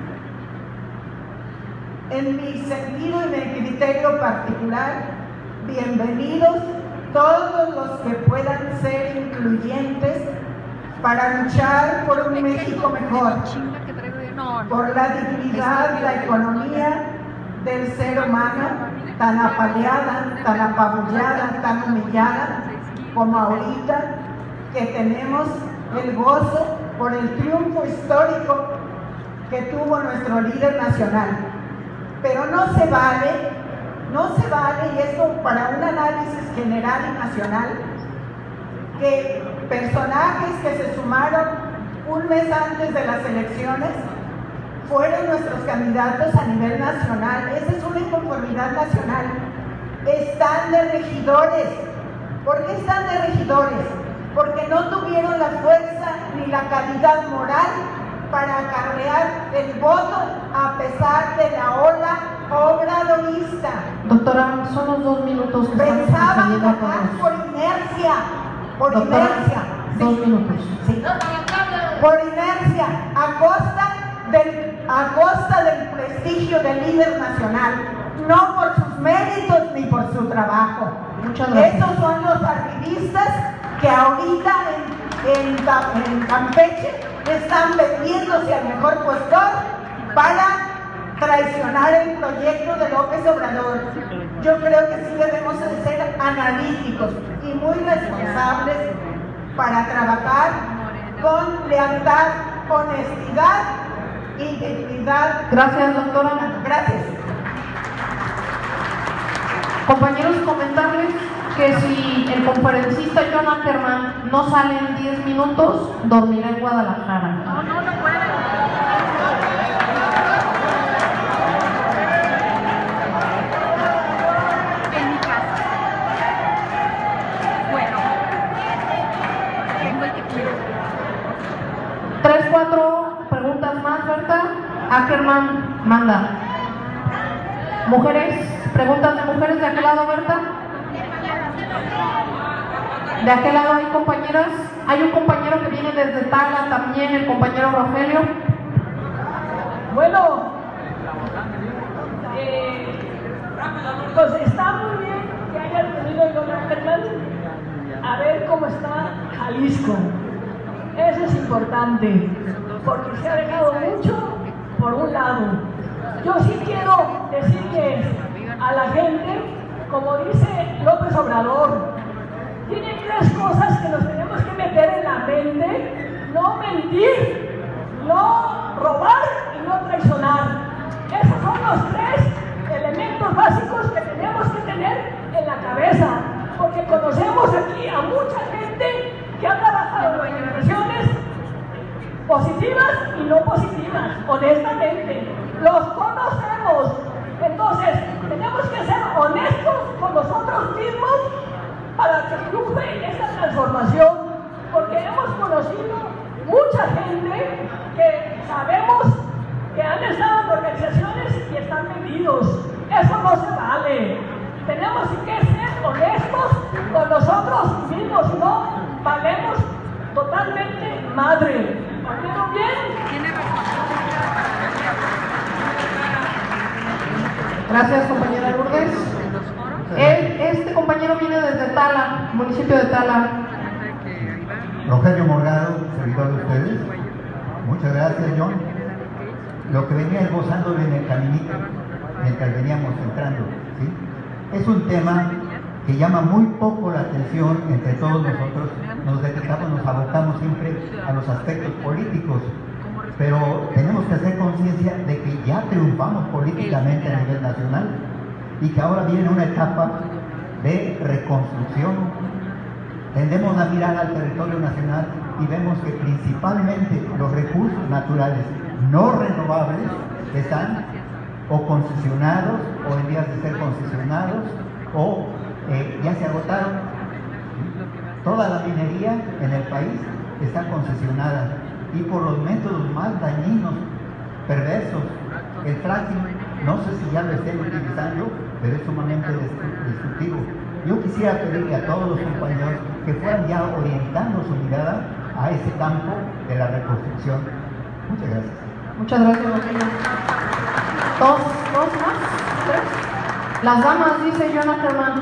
R: En mi sentido y mi criterio particular, bienvenidos todos los que puedan ser incluyentes para luchar por un México mejor, por la dignidad, la economía del ser humano, tan apaleada, tan apabullada, tan humillada como ahorita, que tenemos el gozo por el triunfo histórico que tuvo nuestro líder nacional. Pero no se vale, no se vale, y esto para un análisis general y nacional, que personajes que se sumaron un mes antes de las elecciones fueron nuestros candidatos a nivel nacional. Esa es una inconformidad nacional. Están de regidores. ¿Por qué están de regidores? Porque no tuvieron la fuerza ni la calidad moral para acarrear el voto a pesar de la ola obradorista.
C: Doctora, son los dos minutos que
R: pensaban
C: estamos
R: ganar por inercia, por
C: Doctora,
R: inercia.
C: Dos
R: sí.
C: minutos.
R: Sí. Por inercia, a costa, del, a costa del prestigio del líder nacional, no por sus méritos ni por su trabajo.
C: Muchas gracias.
R: Esos son los arribistas que ahorita en, en, en Campeche están vendiéndose al mejor postor para traicionar el proyecto de López Obrador. Yo creo que sí debemos de ser analíticos y muy responsables para trabajar con lealtad, honestidad, integridad.
C: Gracias, doctora.
R: Gracias.
C: Compañeros, comentarles que si el conferencista John Ackerman no sale en diez minutos, dormirá en Guadalajara. No, no, no puede.
K: En mi casa. Bueno. Tengo el que quiero.
C: Tres, cuatro preguntas más, Berta. Ackerman manda. Mujeres, preguntas de mujeres de aquel lado, Berta. De aquel lado hay compañeras. Hay un compañero que viene desde Tala también, el compañero Rogelio.
S: Bueno, eh, pues está muy bien que haya tenido John Ackerman a ver cómo está Jalisco. Eso es importante, porque se ha dejado mucho por un lado. Yo sí quiero decirles a la gente, como dice López Obrador, tienen tres cosas que nos tenemos que meter en la mente: no mentir, no robar y no traicionar. Esos son los tres elementos básicos que tenemos que tener en la cabeza, porque conocemos aquí a mucha gente que ha trabajado en organizaciones positivas y no positivas, honestamente, los conocemos. Entonces, tenemos que ser honestos con nosotros mismos para que triunfe esta transformación, porque hemos conocido mucha gente que sabemos que han estado en organizaciones y están vendidos. Eso no se vale. Tenemos que ser honestos con nosotros mismos, si no valemos totalmente madre. ¿Oyeron bien?
K: Tiene razón.
C: Gracias, compañera Lourdes. Él, este compañero viene desde Tala, municipio de Tala.
T: Rogelio Morgado, servidor de ustedes. Muchas gracias, John. Lo que venía esbozándole en el caminito mientras veníamos entrando, ¿sí? Es un tema que llama muy poco la atención entre todos nosotros. Nos dedicamos, nos abocamos siempre a los aspectos políticos, pero tenemos que hacer conciencia de que ya triunfamos políticamente a nivel nacional y que ahora viene una etapa de reconstrucción. Tendemos a mirar al territorio nacional y vemos que principalmente los recursos naturales no renovables están o concesionados o en vías de ser concesionados o eh, ya se agotaron. Toda la minería en el país está concesionada y por los métodos más dañinos, perversos. El fracking, no sé si ya lo estén utilizando, pero es sumamente destructivo. Yo quisiera pedirle a todos los compañeros que fueran ya orientando su mirada a ese campo de la reconstrucción. Muchas gracias.
C: Muchas gracias, Rogelio. ¿Dos, dos más? ¿Tres? Las damas, dice John Ackerman.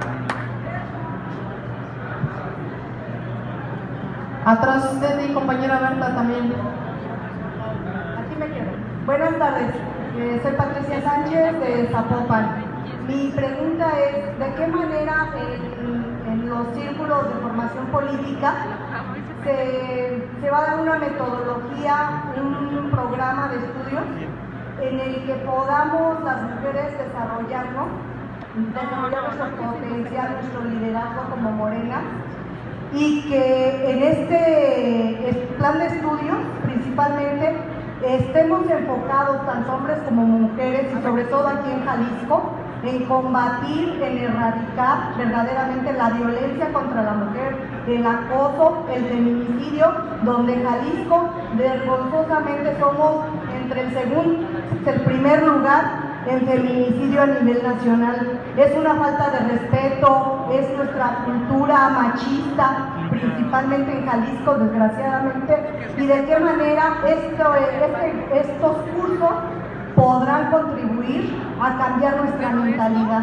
C: Atrás de ti, compañera Berta, también.
M: Aquí me quedo. Buenas tardes. Eh, soy Patricia Sánchez de Zapopan. Mi pregunta es, ¿de qué manera en, en los círculos de formación política se, se va a dar una metodología, un programa de estudios en el que podamos las mujeres desarrollarnos, desarrollar nuestro potencial, nuestro liderazgo como Morena, y que en este plan de estudios principalmente estemos enfocados tanto hombres como mujeres y sobre todo aquí en Jalisco en combatir, en erradicar verdaderamente la violencia contra la mujer, el acoso, el feminicidio, donde Jalisco vergonzosamente somos entre el segundo, el primer lugar en feminicidio a nivel nacional. Es una falta de respeto, es nuestra cultura machista, principalmente en Jalisco, desgraciadamente, y de qué manera esto, este, estos cursos podrán contribuir a cambiar nuestra mentalidad.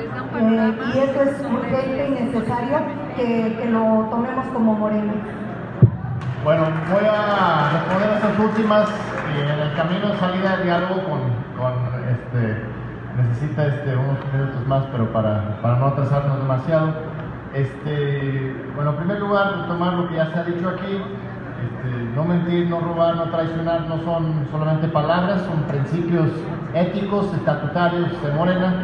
M: Eh, y eso es urgente y necesario que, que lo tomemos como Morena.
A: Bueno, voy a responder a estas últimas. Eh, en el camino de salida de diálogo con, con este, necesita este, unos minutos más, pero para, para no atrasarnos demasiado. Este, bueno, en primer lugar, tomar lo que ya se ha dicho aquí. Este, no mentir, no robar, no traicionar, no son solamente palabras, son principios éticos, estatutarios de Morena.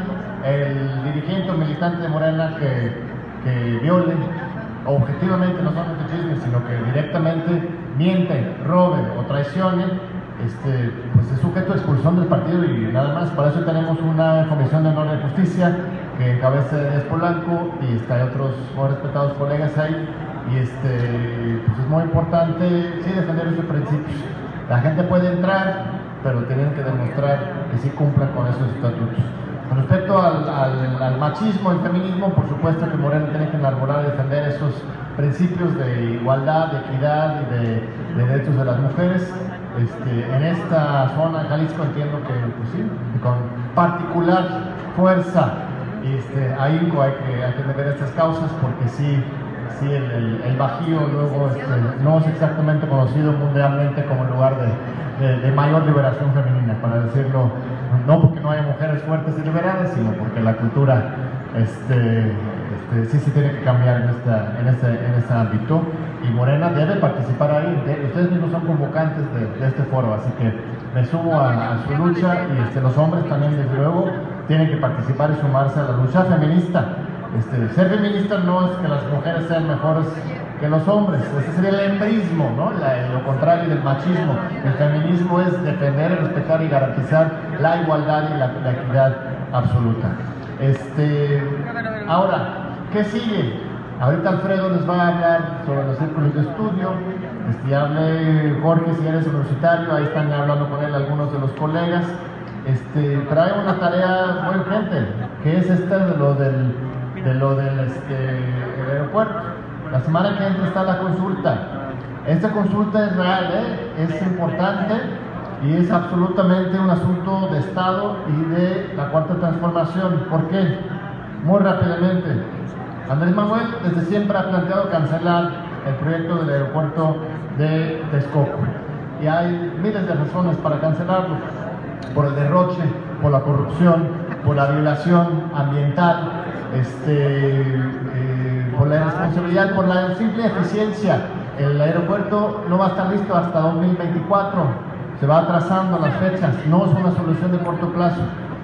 A: El dirigente o militante de Morena que, que viole objetivamente, no solamente chismes, sino que directamente miente, robe o traicione, este, pues es sujeto de expulsión del partido y nada más. Para eso tenemos una Comisión de Honor y Justicia que encabeza Díaz Polanco y está, hay otros muy respetados colegas ahí, y este, pues es muy importante sí defender esos principios. La gente puede entrar, pero tienen que demostrar que sí cumplan con esos estatutos. Con respecto al, al, al machismo, el feminismo, por supuesto que Morena tiene que enarbolar y defender esos principios de igualdad, de equidad y de, de derechos de las mujeres. Este, en esta zona de Jalisco entiendo que, pues sí, con particular fuerza, este, ahínco hay que, hay que defender estas causas, porque sí, sí el, el, el Bajío luego este, no es exactamente conocido mundialmente como lugar de, de, de mayor liberación femenina, para decirlo, no porque no haya mujeres fuertes y liberadas, sino porque la cultura este, este, sí se tiene que cambiar en, esta, en, este, en este ámbito, y Morena debe participar ahí. De, ustedes mismos son convocantes de, de este foro, así que me sumo a, a su lucha, y este, los hombres también, desde luego, tienen que participar y sumarse a la lucha feminista. Este, ser feminista no es que las mujeres sean mejores que los hombres, ese sería el hembrismo, ¿no? La, lo contrario del machismo. El feminismo es defender, respetar y garantizar la igualdad y la, la equidad absoluta. Este, ahora, ¿qué sigue? Ahorita Alfredo les va a hablar sobre los círculos de estudio. Este, ya hablé, Jorge, si eres universitario, ahí están hablando con él algunos de los colegas. Este, trae una tarea muy urgente, que es esta de lo del, de lo del este, el aeropuerto. La semana que entra está la consulta. Esta consulta es real, ¿eh? Es importante y es absolutamente un asunto de Estado y de la Cuarta Transformación. ¿Por qué? Muy rápidamente. Andrés Manuel desde siempre ha planteado cancelar el proyecto del aeropuerto de Texcoco. Y hay miles de razones para cancelarlo. Por el derroche, por la corrupción, por la violación ambiental, este, eh, por la irresponsabilidad, por la simple eficiencia. El aeropuerto no va a estar listo hasta dos mil veinticuatro, se va atrasando las fechas, no es una solución de corto plazo.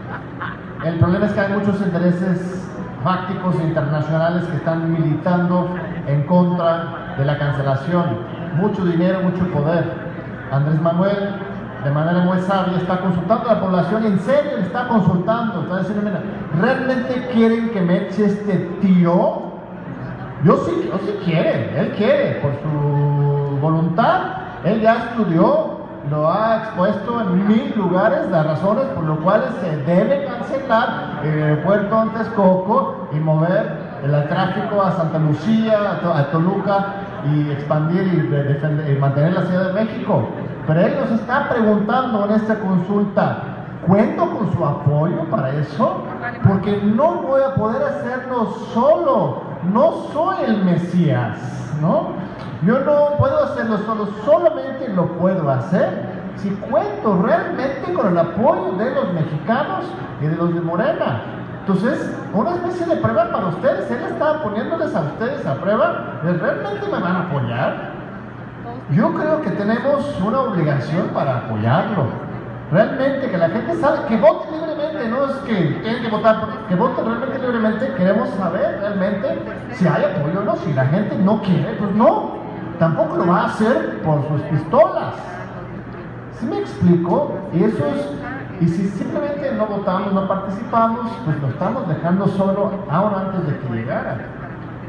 A: El problema es que hay muchos intereses fácticos e internacionales que están militando en contra de la cancelación. Mucho dinero, mucho poder. Andrés Manuel, de manera muy sabia, está consultando a la población, en serio está consultando, está diciendo, mira, ¿realmente quieren que me eche este tiro? Yo sí, yo sí quiere, él quiere, por su voluntad, él ya estudió, lo ha expuesto en mil lugares, las razones por las cuales se debe cancelar el aeropuerto en Texcoco y mover el tráfico a Santa Lucía, a Toluca, y expandir y, defender, y mantener la Ciudad de México. Pero él nos está preguntando en esta consulta, ¿cuento con su apoyo para eso? Porque no voy a poder hacerlo solo, no soy el Mesías, ¿no? Yo no puedo hacerlo solo, solamente lo puedo hacer si cuento realmente con el apoyo de los mexicanos y de los de Morena. Entonces, una especie de prueba para ustedes, él estaba poniéndoles a ustedes a prueba, ¿realmente me van a apoyar? Yo creo que tenemos una obligación para apoyarlo. Realmente, que la gente sabe, que vote libremente, no es que tienen que votar, que voten realmente libremente. Queremos saber realmente si hay apoyo o no. Si la gente no quiere, pues no. Tampoco lo va a hacer por sus pistolas. ¿Sí me explico? Y eso es, y si simplemente no votamos, no participamos, pues lo estamos dejando solo ahora antes de que llegara.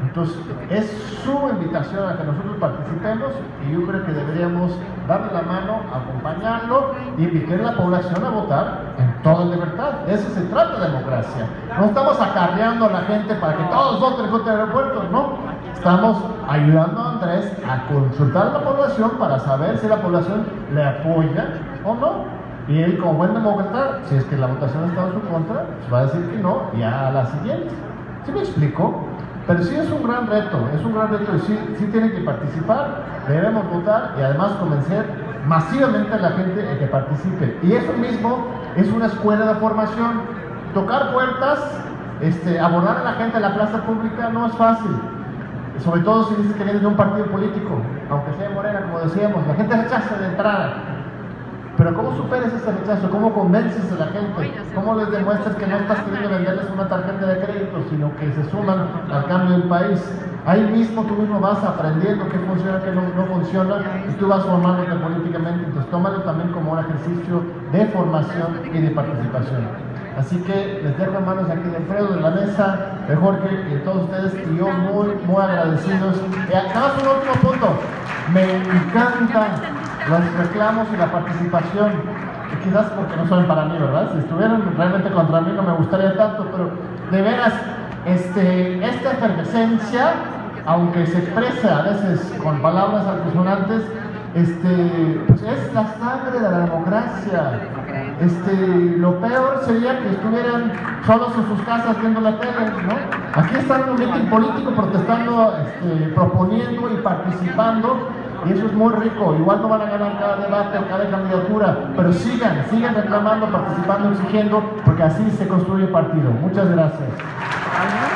A: Entonces, es su invitación a que nosotros participemos y yo creo que deberíamos darle la mano, acompañarlo y invitar a la población a votar en toda libertad. De eso se trata de democracia. No estamos acarreando a la gente para que todos voten contra el aeropuerto, no. Estamos ayudando a Andrés a consultar a la población para saber si la población le apoya o no. Y él, como buen demócrata, si es que la votación está en su contra, pues va a decir que no, ya a la siguiente. ¿Sí me explico? Pero sí es un gran reto, es un gran reto y sí, sí tienen que participar, debemos votar y además convencer masivamente a la gente de que participe. Y eso mismo es una escuela de formación. Tocar puertas, este, abordar a la gente en la plaza pública no es fácil. Sobre todo si dices que vienes de un partido político, aunque sea Morena, como decíamos, la gente rechaza de entrada. Pero ¿cómo superas ese rechazo? ¿Cómo convences a la gente? ¿Cómo les demuestras que no estás queriendo venderles una tarjeta de crédito, sino que se suman al cambio del país? Ahí mismo tú mismo vas aprendiendo qué funciona, qué no, no funciona, y tú vas formándote políticamente. Entonces tómalo también como un ejercicio de formación y de participación. Así que les dejo en manos aquí de Alfredo, de la mesa, de Jorge y de todos ustedes, y yo muy, muy agradecidos. Y nada más un último punto. Me encantan los reclamos y la participación, y quizás porque no son para mí, ¿verdad? Si estuvieran realmente contra mí no me gustaría tanto, pero de veras, este, esta efervescencia, aunque se expresa a veces con palabras altisonantes, este, pues es la sangre de la democracia. Este, lo peor sería que estuvieran solos en sus casas viendo la tele, ¿no? Aquí están en un mitin político protestando, este, proponiendo y participando, y eso es muy rico. Igual no van a ganar cada debate o cada candidatura, pero sigan, sigan reclamando, participando, exigiendo, porque así se construye el partido. Muchas gracias.